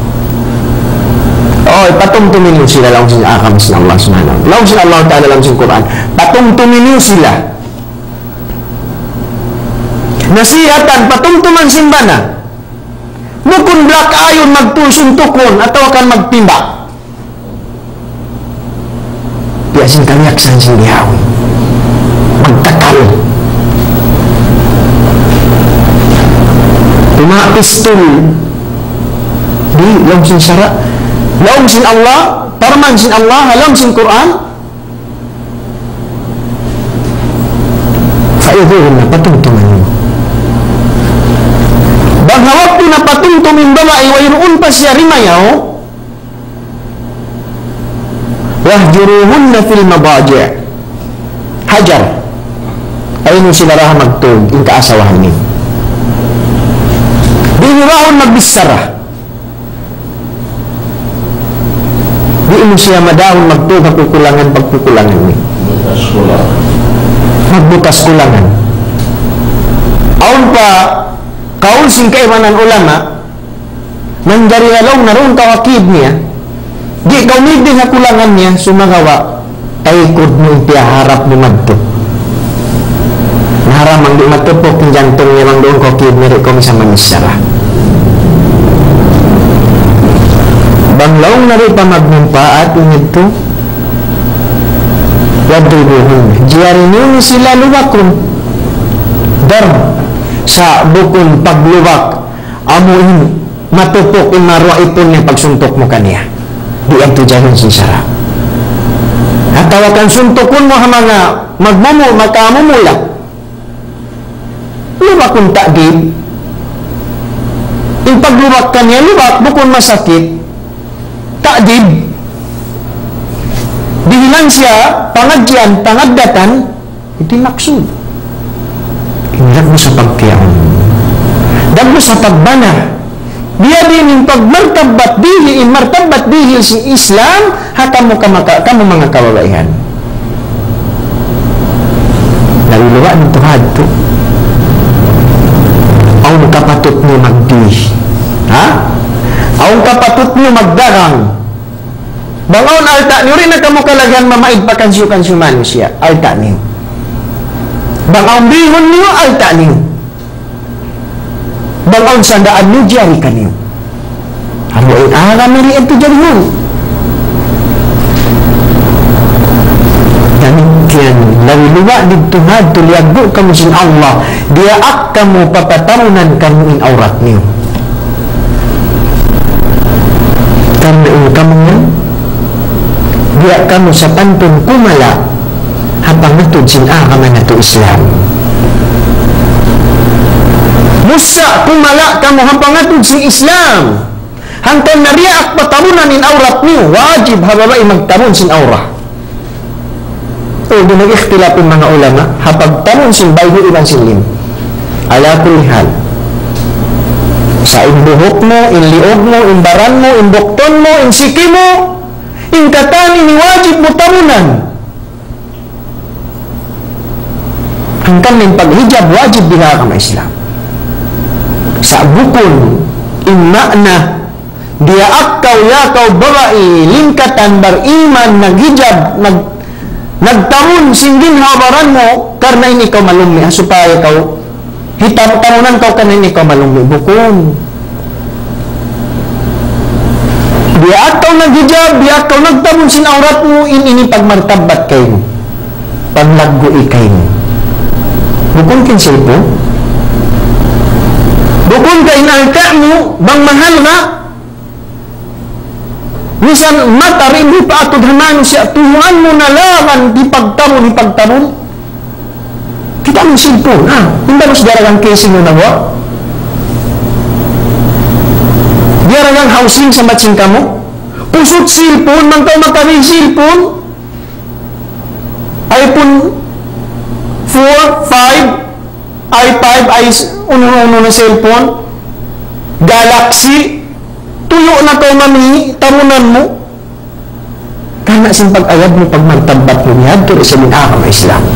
oh patumtumin nyo sila lang sila akam sa Allah subhanahu lang sila Allah ta'ala lang sa Quran patumtumin nyo sila nasihatan patumtuman simbana mukun black ayon magtusuntukon atau akan magtimba biasin kami aksan sindihaw magtakal pistol di laung sin syara laung sin Allah parman sin Allah halang sin Quran fa'idhuhun na patungtungan nyo baghawak po na patungtungin babae wayroon pa siya rimayaw wahjuruhun na fil mabaji' hajar ayun yung sila raha magtug yung kaasawahan niyo binirahon magbisara di mo siya madahon magtuga kukulangan pagkukulangan ni. Magbutas kulangan. Aun pa kaun sing kaimanan ulama nang dari lalong naroon kawakid niya di kaumidi nga kulangan niya sumagawa taikod mo harap mo madto. Naharamang di matupok yung jantong niya mang doon kawakid niya rin sa manisara. Banglaong na rin pa magmumpaat yung ito wadoy buhon jiyari niyo sila luwakon dar sa bukon pagluwak amuin matupok yung marwa ipon niya pagsuntok mo kaniya di ang tujanon sinsara at tawakan suntokon mo mga magmumu makamumula luwakon takdib yung pagluwak kaniya luwak bukon masakit takdib dihilang siya pangadyan, pangadatan iti maksud hindag mo sa pagkiyaon dag mo sa pagbana biya din yung pagmartabat dihi in martabat dihi si Islam hata mo kamaka, kamo mga kawawaihan naluluwa ng tuhad to ang kapatut mo magdi ha? ang kapatut mo magdarang bangon alta niyo rin na kamo kalagan mamaid pa kansiyo-kansiyo manusia alta niyo bangon bihon niyo alta niyo bangon sandaan niyo jari ka niyo ano ay aga miri ito jari yun damikian lawiluwa dito na tuliagbo kamu sin Allah diaak kamu papatarunan kamu in aurat niyo karena ini kamu dia kamu sa pantun kumala habang natod sin agaman na to Islam musa kumala kamu habang natod sin Islam hangtang nariak patarunan in aurat niyo wajib hababay magtarun sin aura o di nag-ikhtilap yung mga ulama habang tarun sin bayo ilang silim ala kulihal sa imbuhok mo, inliog mo, imbaran mo, imbokton mo, insiki mo in katani ni wajib mo tarunan ang kaming paghijab wajib diha ka ma Islam sa bukon in makna dia akaw yakaw barai lingkatan bariman naghijab nag nagtarun singgin habaran mo karena ini ikaw malumi supaya ikaw hitam tarunan kau karena ini ikaw malumi bukon dia ataw naghijab, dia ataw nagtabon sin aurat mo, in ini pagmartabat kayo. Paglaggoy kayo. Bukon kin silpo. Bukon ka inalta mo, bang mahal nga. Misan mata rin di pa atod hamano siya, tuhuan mo na laman di pagtabon, di pagtabon. Kita mo silpo, ha? Hindi mo sidaragang casing mo na ba? Diaragang housing sa matching ka mo pusot silpon man ka makaring silpon iPhone four, five i five ay uno-uno na cellphone Galaxy tuyo na ka mami tarunan mo kana sin pag-ayad mo pagmartabat mo niya to sa minaka ng Islam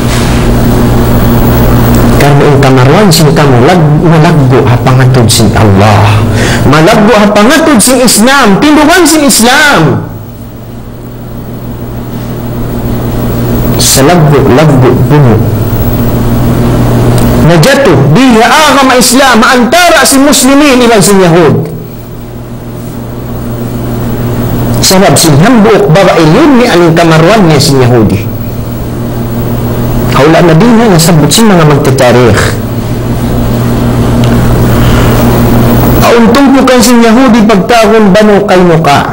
karena yung kamaruan sin kamo lag malagbo hapangatod sin Allah malagbo hapangatod sin Islam tindugan sin Islam sa lagbo lagbo puno najato diha agama Islam antara si muslimin ilang sin Yahud sabab sin hambuk babailun ni aning kamaruan niya sin Yahudi wala na din na nasabot si mga magtatarikh auntong po kansin Yahudi pagtahon Banu Qaynuqa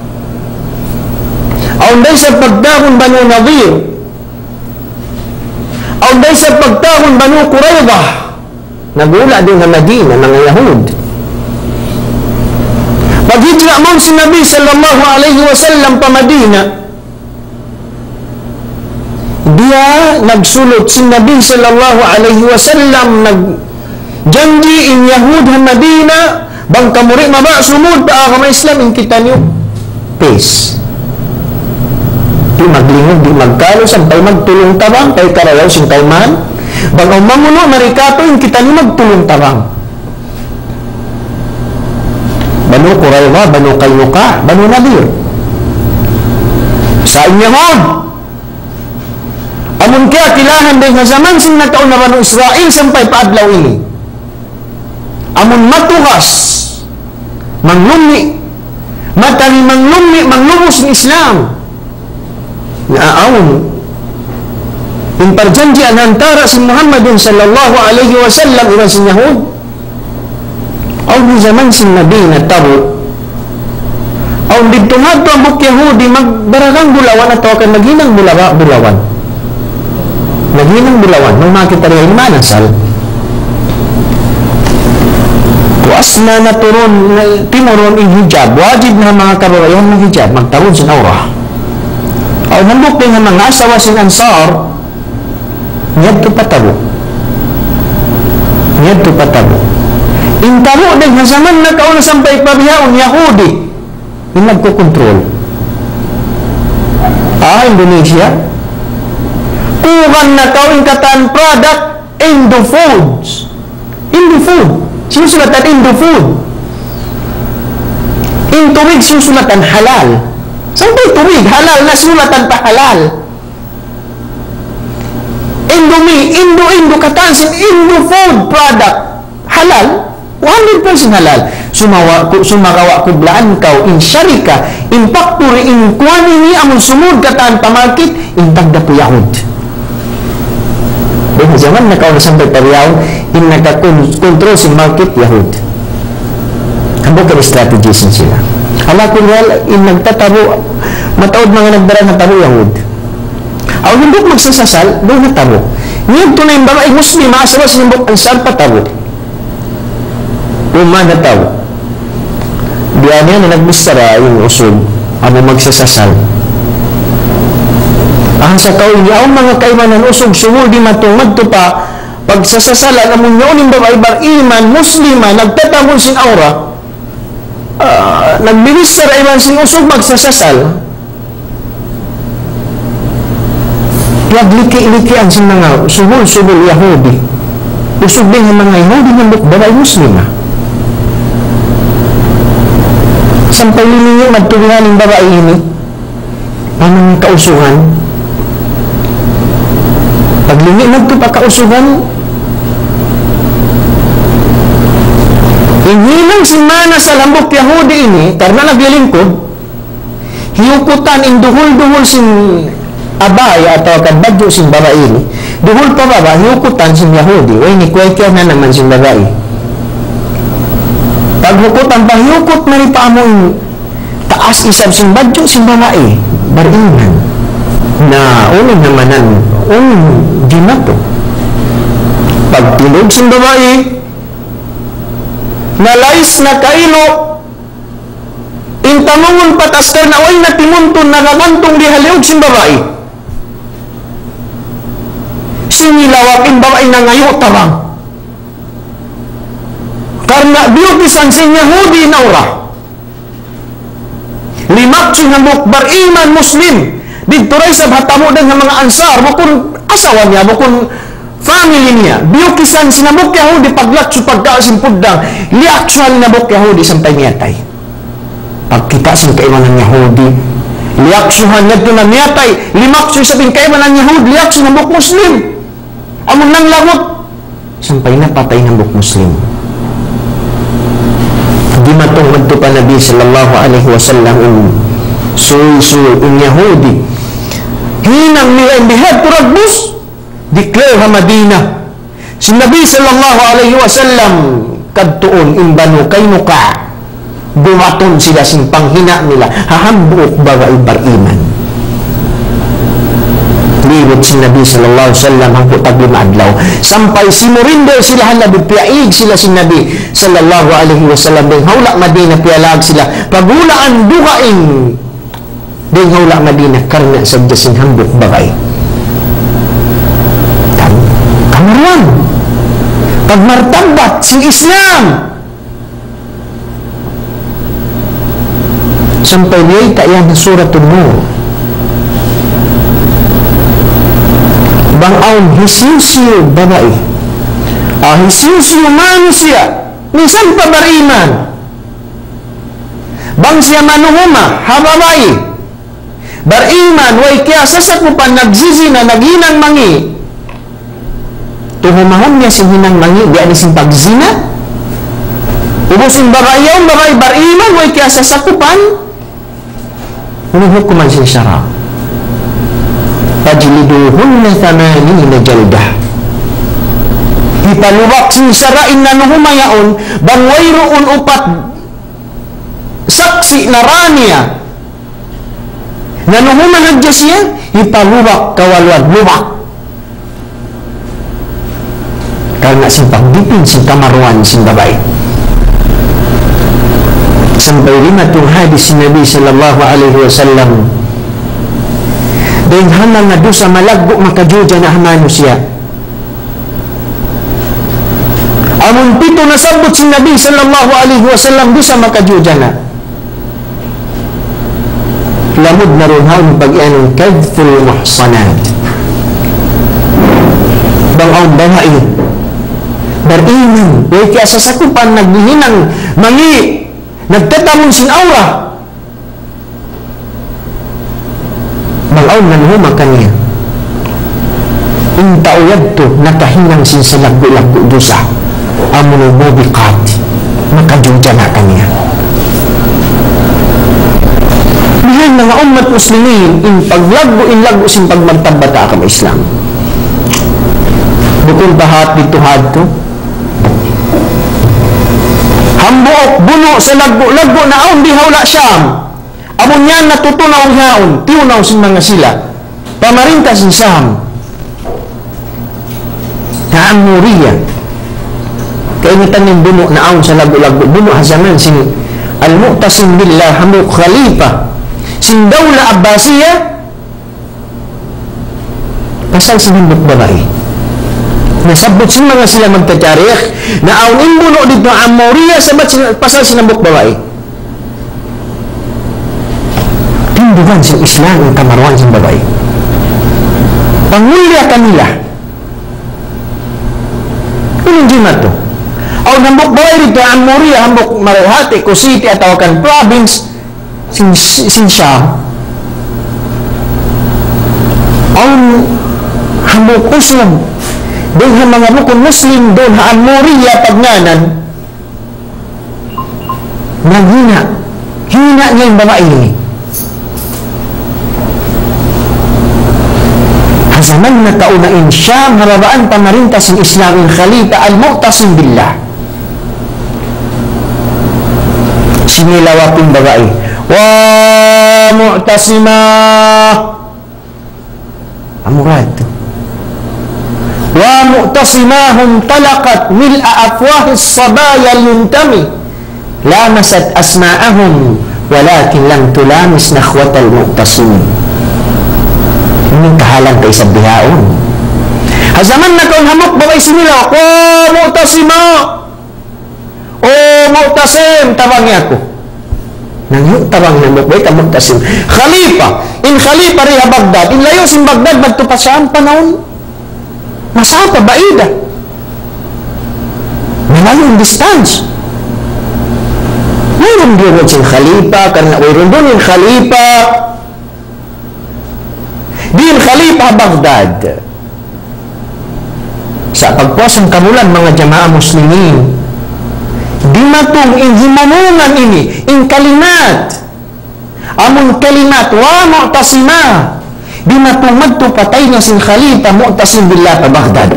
aunday sa pagtahon Banu Nadir aunday sa pagtahon Banu Quraydah nagula din na Madina mga Yahud paghijra mo si Nabi sallallahu alaihi wasallam pa Madina dia nagsulot si Nabi sallallahu alaihi wasallam nagjanji in Yahud ha Madina bang kamuri maba sumud pa agama Islam in kita niyo peace di maglingog, di magkalo, sampay magtulong tabang, kay karayaw sing kauman. Bagaw mamuno, marikato, yung kita ni magtulong tabang. Banu Qurayza, Banu Qaynuqa, Banu Nadir. Sa inyahon, amun kaya kilahan din nga zaman sing nagkaon na Banu Israel sampay paadlaw ini. Amun matugas, manglumi, matali manglumi, manglumos ng Islam. Naaawon, yung parjanjian antara si Muhammadin sallallahu alaihi wasallam ila si Yahud. Aw di zaman si Nabi na tabo. Aw dito nga ito ang buk Yahudi magbaragang bulawan at akan maghinang bulawa, bulawan. Maghinang bulawan. Nung makita rin yung manasal. Was na naturon, timuron yung hijab. Wajib na mga kababayan ng hijab. Magtawon sin aura. Aw nambuk din ang mga asawa sin ansar. Niyad to patabo. Niyad to patabo. Intaro din na zaman na kauna sampay pabihaon Yahudi yung nagkukontrol. Ah, Indonesia kuhan na kauna kataan product Indo Foods. Indo Food sinusulatan Indo Food. In tuwig sinusulatan halal. Sampay tuwig halal na sulatan pa halal. Indomie, Indo-Indo kataan sin Indo Food product halal one hundred percent halal. Sumawa, sumakawa kublaan kaw in syarika, in factory, in kuwani ni amon sumud kataan pamarkit, in tagda po Yahud. Dahil zaman na kaw na sampay pariyahon, in nagkakontrol si market Yahud. Hambog ka strategy sin sila. Hala kunyal, in nagtatabo, mataod mga nagdara na tabo Yahud. Aw hindi magsasasal, doon na tabo. Ngayon tunay yung babae Muslim, maasawa sinimbok ang saan patabo. Umana tao. Diyan yan na nagbistara yung usog ano magsasasal. Ang sa kawin niya, ang mga kaimanan usog sumul di matungad to pa pagsasasalan among yun yung babae bar iman, muslima, nagtatamon sin aura uh, nagbistara iman sin usog magsasasal. Nagliki-likian sin mga subul-subul Yahudi. Usog din ang mga Yahudi ng babae muslima. Sampay liningi magtulingan ng babae ini anong kausuhan paglingi nagto pa kausuhan inhinang si mana sa lambok Yahudi ini karena naglilingkod hiukutan in duhul-duhul sin abay atau kadbadyo sin babae ini duhul pa baba hiukutan sin Yahudi o ini kwekya na naman sin babae. Paghukot ang paghukot na rin pa among taas isab sin badyo sin babae barinan na uling namanan uling dinato pagtilog sin babae nalais na kailo intamungon pataster na way na timuntun nakakantong dihaliog sin babae sinilawak in babae na ngayo tabang karena biukisan sin Yahudi na ura limak sinamok bariman muslim dito rin sa hatamo din ng mga ansar bukun asawa niya bukun family niya biukisan sinamok Yahudi paglakso pagkaasin pudang liaksual nabok Yahudi sampay miyatay pagkita sin kaimanan Yahudi liaksuhan nagto na miyatay limak sinabing kaimanan Yahudi liaksuhan nabok muslim among nang lagot sampay na patay nabok muslim. Di matungkad to pa Nabi sallallahu alaihi wasallam um suy-suy um Yahudi hinang nila indihad turagbus declare ha Madina si Nabi sallallahu alaihi wasallam kadtuon in Banu Qaynuqa bumaton sila sin panghina nila hahambuok baga ibar-iman liwat si Nabi sallallahu alaihi wasallam ang putag lima adlaw sampay simurinder sila halabig piaig sila si Nabi sallallahu alaihi wasallam ding haula Madina pialag sila pagulaan dukaing ding haula Madina karna sa jasin hambuk bagay kan kamaruan pagmartabat si Islam sampay niyay tayan na suratun Nur bang aun hisiu-siu babae. Ah, hisiu-siu manusia minsan pa beriman. Bang siya manuhuma hababae beriman way kaya sasakupan nagzizina naghinang mangi. Tuhumahon niya si hinang mangi di ani sing pagzina. Ubusin babae yung babae beriman way kaya sasakupan. Hukuman siya syara. Pajliduhunna thamanina jaldah. Ipalubak sin syarain na nuhumayaon bang wayroon upat saksi na raniya na nuhuman hadya siya ipalubak kawalwad lubak karena sin pagdipin sin kamaruan sin babae. Sampai lima tung hadis Nabi sallallahu alaihi wasallam dan hamang nga dosa malaggo makajuja na manusia. Amun pito nasabot si Nabi sallallahu alaihi wasallam dosa makajuja na. Lamod na ron haun pag-ianong kadful muhsanat. Bangaw babae beriman way kaya sasakupan naghihinang mangi nagtatamon sin aura. Bangaw na nuhuma kaniya intauyad to nakahinang sin sa lagu-lagu dosa amun mubiqat makajuja na kaniya. Mahal mga umat muslimin in paglago in lago sin pagmagtabata ka Islam. Bukod bahat dito hadto hambuok buno sa lago-lago na aon di hawla siyam. Amon yan natutunaw yaon tiunaw sin mga sila pamarinta sin siyam na Amuriya kainitan yung buno na aon sa lago-lago buno hazaman sin al-Mu'tasim billah hambuok khalifa sin Dawla Abbasiya pasal sinundok babae nasabot sin mga sila magtatarikh na aun imbuno dito Amuriya sabat sin pasal sinambok babae. Tindugan sin Islam ang kamaruan sin babae. Pangulya kanila. Anong jimat to? Aun nambok babae dito Amuriya hambok Marihati ko city atau kan province sin sin Sham. Aun hambok Muslim doon ha mga bukong Muslim doon ha Amuriya pagnanan naghina hina niya yung babae ini hazaman na kaunain Syam harabaan pamarintas ng Islam ng Khalifa al-Mu'tasim billah sinilawapin babae wa mu'tasimah amurad wa mu'tasimahum talaqat mil'a afwahis sabaya yuntami lamasat asma'ahum walakin lam tulamis nakhwatal mu'tasim. Ini kahalang kay sa bihaon hazaman na kaun hamok babay sinila wa mu'tasima o mu'tasim tabangi ako nang tabang hamok bay ka mu'tasim khalifa in khalifa riha Baghdad in layo sin Baghdad magtupasaan panahon masapa baida malayong distance mayroon din yung khalifa karena mayroon din yung khalifa din khalifa Baghdad sa pagpuasang kamulan mga jamaah muslimin di matong inhimamungan ini in kalimat among kalimat wa mu'tasimah di matong magtupatay na sin Khalifa Mu'tasim billah pa Baghdad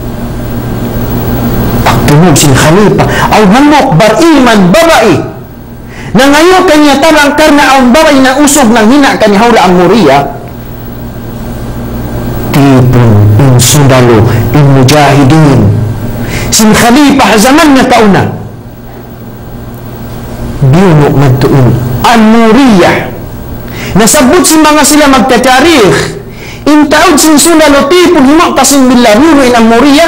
pagtunog sin Khalifa aw hamok bariman babae na ngayon kanya tarang karna ang babae na usog ng hina kanya hawla Amuriya tipon in sundalo in mujahidin sin Khalifa zaman na kauna biunok magtuon Amuriya nasabot sin mga sila magtatarikh in taod sin sundalo tipon himu'tasim billah nuno in Amuriya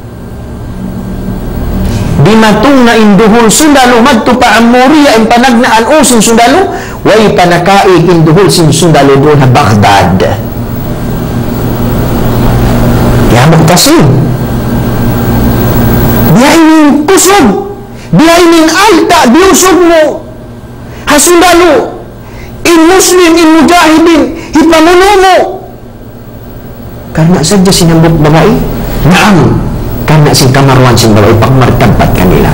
di matong na induhol sundalo madto pa Amuriya in panagnaan o sin sundalo way panakaig induhol sin sundalo doon na Baghdad Ya Mu'tasim, dia ingin kusog, dia ingin alta diusog mo hasundalu in muslim in mujahidin hipamuno mo karena saja sinambut babae. Naam, karena si kamarwan si babae pagmartabat kanila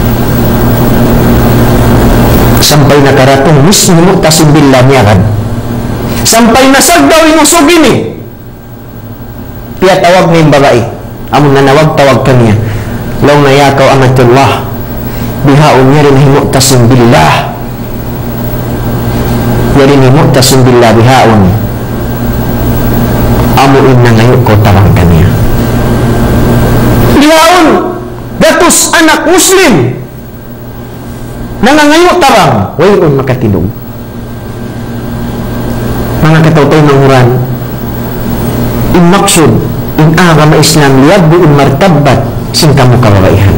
sampai nakaratong mismo Mu'tasim billah niya kan, sampai nasagdaw yung usog ini. Piya tawag ng babae, amon nanawag tawag kaniya, law nayakaw amatullah bihaon niya rin ni Mu'tasim billah, niya rin ni Mu'tasim billah bihaon amuin na ngayon ko tawag kaniya. Bihaon datos anak muslim nangangayo tarang wayon makatidog. Mga katawtay ng huran, in maksud in agama Islam liyagbu in martabat sing kamu kababaihan.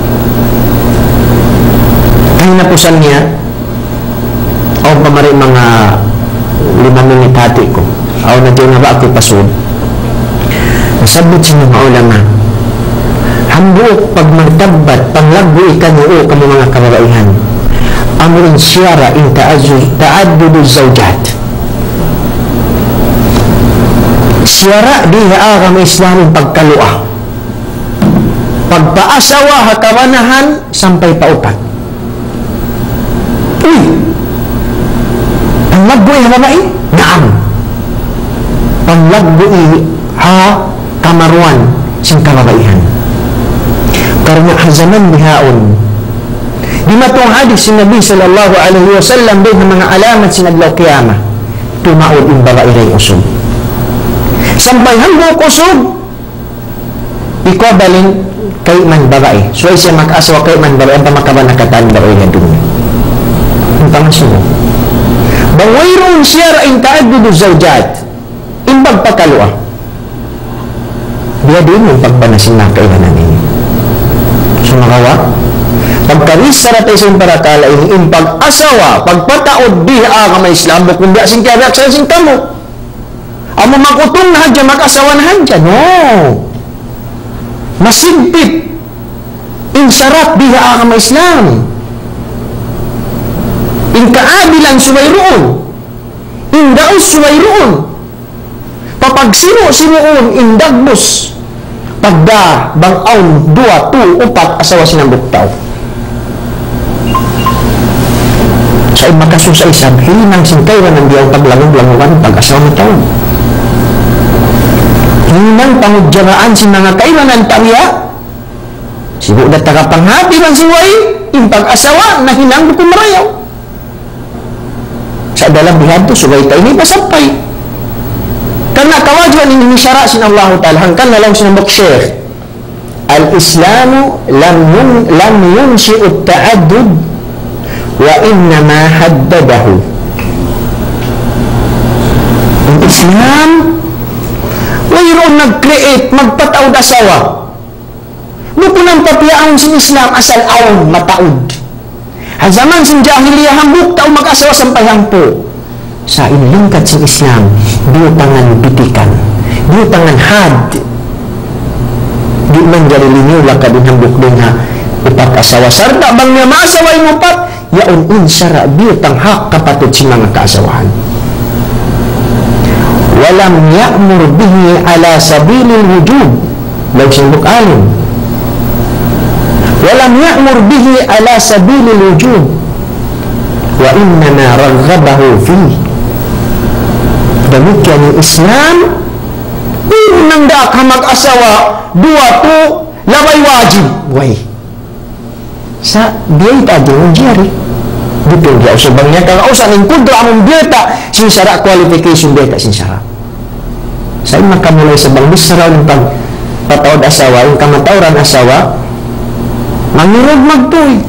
Kaya napusan niya o pamari mga lima minit hati ko o na diyo nga ba ako pasod nasabot siya mga ulama hambuok pagmartabat panglagbu ikan o kamu mga kababaihan amurin siyara in ta'addudu zawjat. Siyara di agama Islam pagkalua, pagpaasawa hakawanahan sampai paupat. Uy, panglagbu'i ha babae? Naam. Panglagbu'i ha kamarwan sing kababaihan. Karena hazaman bihaon. Di matong hadis si Nabi sallallahu alaihi wasallam din mga alamat sinadlaw kiyama tumaod yung babae ray usog. Sampay hanggo kusog ikaw baling kay man babae. So siya mag-asawa kay man babae ang pamakaban nakataan babae na dumi. Ang pangasuno. Bawayroon siya raing ta'addudu zawjat. Imbag pagkalua. Dia din yung pagbanasin na kailanan ini. So makawa? Pagkaris sa ratay sa parakala ini yung pag-asawa, pagpataod di agama Islam, kung di asing kaya sa asing kamo. Amo magutong na hadya, mag-asawa na hadya. No. Masigpit. Insarap di agama Islam. In kaabilan suwayroon. In daos suwayroon. Papagsiro-siroon in dagbos. Pagda, bang-awn, dua, tu, upat, asawa sinang buktaw. Sa imakasusay sabhin ng singkaywan ng diyang paglangon-languan pag-asawa na taon. Hinang pangudjaraan si mga kaiwanan tariya. Sibu na tagapanghabi ng siway, yung pag-asawa na hinang bukumarayaw. Sa dalam bihad to, suway tayo ni pasapay. Karena kawajuan ini syara sin Allah Ta'ala hangkan lalang sinambok syekh. Al-Islamu lam yun, lam yunshi'ut ta'addud wa innama haddadahu. Ang Islam mayroon nag-create, magpataod asawa. Mupunang papiyaon sin Islam asal aon mataod. Hazaman sin jahiliyah hambuk tao mag-asawa sampay hampo. Sa inilingkat sin Islam, di tangan bitikan, di tangan had. Di man jari linyula ka din hambuk din ha upat asawa. Sarda bang nga maasawa yung upat, yaon insara di tang hak kapatid si mga kaasawahan. Walam ya'mur bihi ala sabilil wujub. Law siyang alim. Walam ya'mur bihi ala sabilil wujub. Wa innana raghabahu fihi. Demikian yung Islam unang daak mag-asawa dua to labay wajib. Way. Sa biyay ta yung jari. Dito dia usabang niya kakausan yung kudra among biyata sinsara qualification biyata sinsara. Sa ima kamulay sa bangbis saraw ng pagpatawad asawa, yung kamatawran asawa, mangirog magtuloy.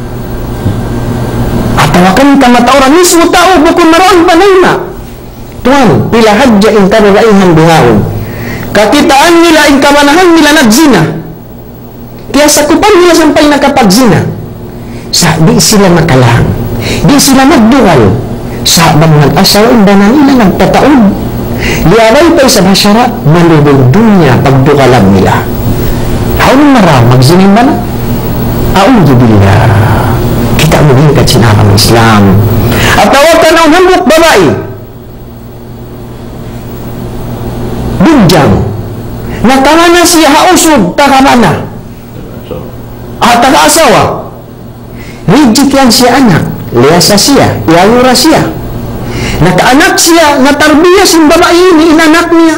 At tawakan yung kamatawran, mismo tao, bukong maroon panay na. Tuhan, pila hadya in karuraihan bihawin. Kakitaan nila, in kamanahan nila nagzina. Kaya sakupan nila sampay nakapagzina. Sa di sila makalang. Di sila magdural. Sa bangang asawa, indanan nila nagtataon. liaway pa sa masyara, malubog dunya pagdukalam nila. Haun marah, magzinim ba na? A'udzubillah. Kita meningkat sinarang Islam. At tawag ka ng hambok babae. Bunjang. Nakamana siya hausog, takamana. At taka-asawa. Rigid lang siya anak. Liasa siya, iayura siya. Nakaanak siya, natarbiya sin babae ni inanak niya.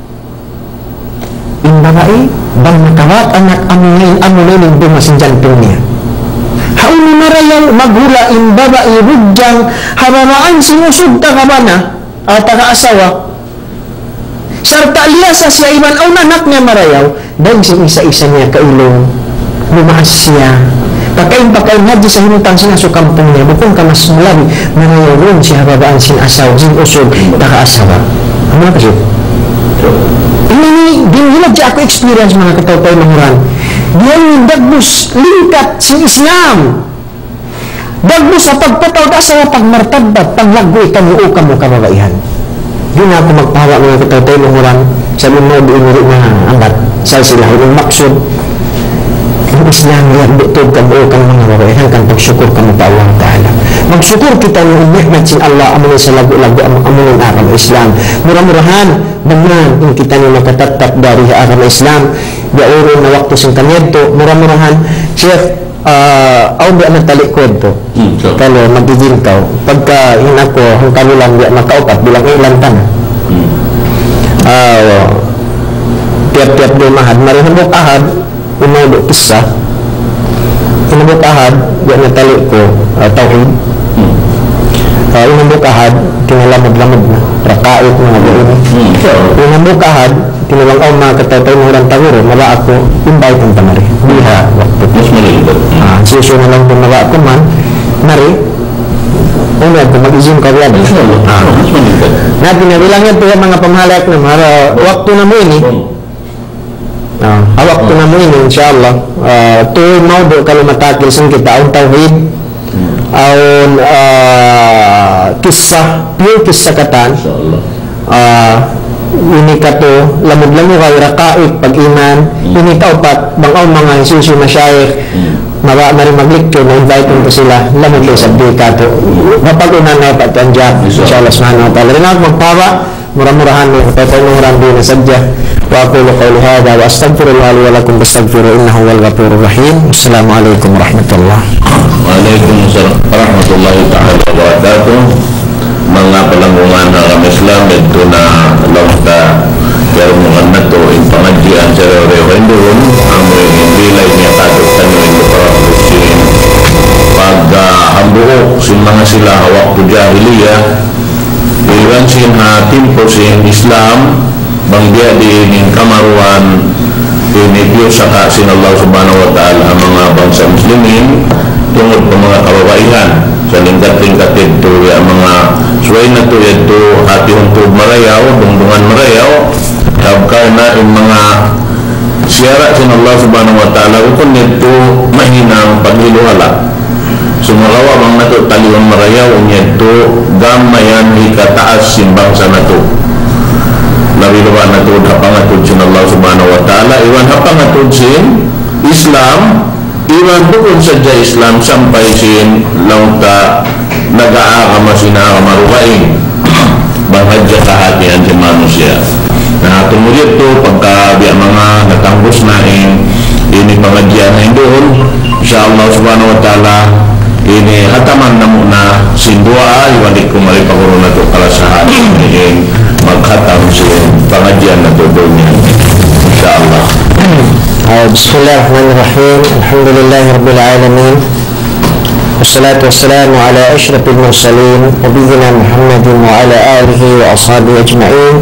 In babae, bang nakawat anak amunin amunin yung dumasin jantong niya. Haun ni marayaw maghula in babae rudyang hararaan sinusog takamana at taka-asawa. Sarta liasa siya iman ang anak niya marayaw dahil si isa-isa niya kailong lumaas siya. Pakain-pakain hadji sa hinutang siya sa kampong niya bukong ka mas mulabi marayaw rin siya babaan sin asaw sin usog taka-asawa. Ano na kasi? Ini dinhilag siya ako experience mga katawpay mahuran. Diyan yung dagbus lingkat sin Islam. Dagbus sa pagpataw da sa pagmartabat panglagoy kamuo kamo kababaihan. Di na ako magpahawa mga katawpay mahuran sa mga biinuri na angkat sa sila yung maksud ang Islam yan butod kamuo kamo mga babaihan kan pagsyukur kamo pa Allah Ta'ala. Magsyukur kita ng nikmat sin Allah amunin sa lagu-lagu amunin aram Islam. Murah-murahan dengan yung kita ni makatatap dari aram Islam dia urun na waktu sing kaniyadto murah-murahan Chef uh, aw biya natalikod to hmm, so. Kalau magiging tao pagka yun ako ang kanulang biya makaupat bilang ilan tan hmm. uh, tiap-tiap dumahad marihambok ahad umay kisah inambok ahad biya natalik ko uh, tauhid hmm. uh, inambok ahad kinalamad-lamad na rakait mga gawin hmm. so, inambok ahad tinulang ako mga katatay ng urang taguro mala ako invite ang tamari biha waktu mas malibot ah, suso na lang kung mala ako man mari una ko mag-izin ka wala ah, mas malibot na pinabilang yan po mga pamahalak na mara waktu na mo ini ah, waktu na mo ini insyaAllah uh, tuloy mo do kalau matakil sang kita ang tawhid ang uh, kisah pure kisah katan ah ini kato lamog-lamog kay rakaik pag-iman mm. ini kaupat bangaw mga susi masyayikh mm. mawa mari maglikyo na invite mo sila lamog kay sabdi kato mapag-unan na patanjak insyaAllah subhanahu wa ta'ala rin ako magpawa murah-murahan mo patay-murahan din na sadya wa aqulu qawli hadha wa astaghfirullah li wa lakum fastaghfiru innahu wal ghafurur rahim. Assalamualaikum warahmatullahi Waalaikumsalam warahmatullahi ta'ala wabarakatuh. Mga palanggungan na kami Islam ito na lawta pero mga nato yung pangadjian sa referendum ang bilay niya tatot tanyo ito para kusin pag hambuok sin mga sila hawak po jahiliya ilan sin ha timpo sin Islam banggia di ining kamaruan inibyo saka sin Allah subhanahu wa ta'ala ang mga bangsa muslimin tungod pa mga kababaihan sa lingkat-lingkat ito ang mga suway na ito ito hati huntog marayaw dungdungan marayaw kabkar na yung mga siyara sin Allah subhanahu wa ta'ala ukon ito mahinang paghiluhala sumalawa bang na ito taliwan marayaw ito gamayan ikataas sin bangsa na ito labilawan na ito hapangatod sin Allah subhanahu wa ta'ala iwan hapangatod sin Islam iwan bukod sa dya Islam sampai sin lauta nag-aakama sinakamarukain bahadya kahatian si manusia na tumulit to pagka biya mga natanggos na in ini pangadyan na doon sa Allah subhanahu wa ta'ala ini hataman na muna sindua iwanik kumari paguro na to kalasahan ini maghatam sin pangadyan na to doon yan insyaAllah. Bismillahirrahmanirrahim. Alhamdulillahi rabbil alamin. Wassalatu wassalamu ala asyrafil mursalin nabiyina Muhammadin wa ala alihi wa ashabihi ajma'in.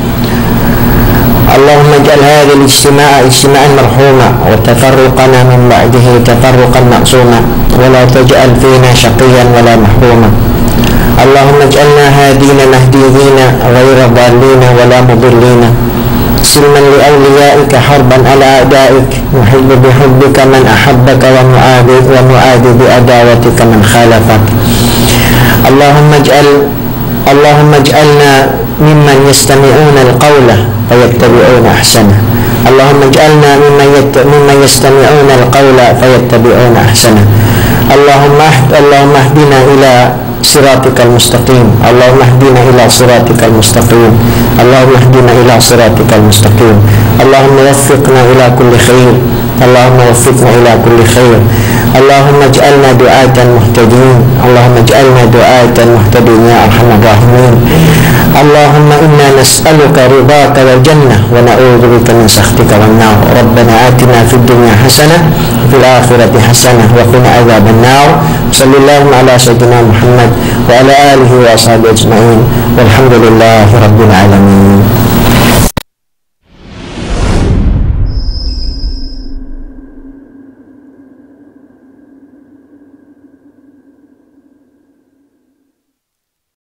Allahumma ij'al hadha al-ijtima'a ijtima'an marhuma wa tafarruqana min ba'dihi tafarruqan ma'suma wa la taj'al fina shaqiyan wa la mahruma. Allahumma ij'alna hadina nahdiyina ghayra dhalina wa la mudillina سلما لأوليائك حربا على أعدائك نحب بحبك من أحبك ونعادي ونعادي بأداوتك من خالفك اللهم اجعل Allahumma ij'alna mimman yastami'una al-qawla fayattabi'una ahsana. Allahumma ij'alna mimman yatt- mimman yastami'una al-qawla fayattabi'una ahsana. Allahumma Allahumma ihdina ila siratikal mustaqim. Allahumma ihdina ila siratikal mustaqim. Allahumma ihdina ila siratikal mustaqim. Allahumma waffiqna ila kulli khair. Allahumma waffiqna ila kulli khair. Allahumma ij'alna du'atan muhtadin. Allahumma ij'alna du'atan muhtadin ya arhamar rahimin. Allahumma inna nas'aluka ridhaka wal jannah wa na'udzu bika min sakhtika wan nar. Rabbana atina fid dunya hasanah wa fil akhirati hasanah wa qina adzaban nar. Sallallahu ala sayyidina Muhammad wa ala alihi wa ashabihi ajma'in. Walhamdulillahi rabbil alamin.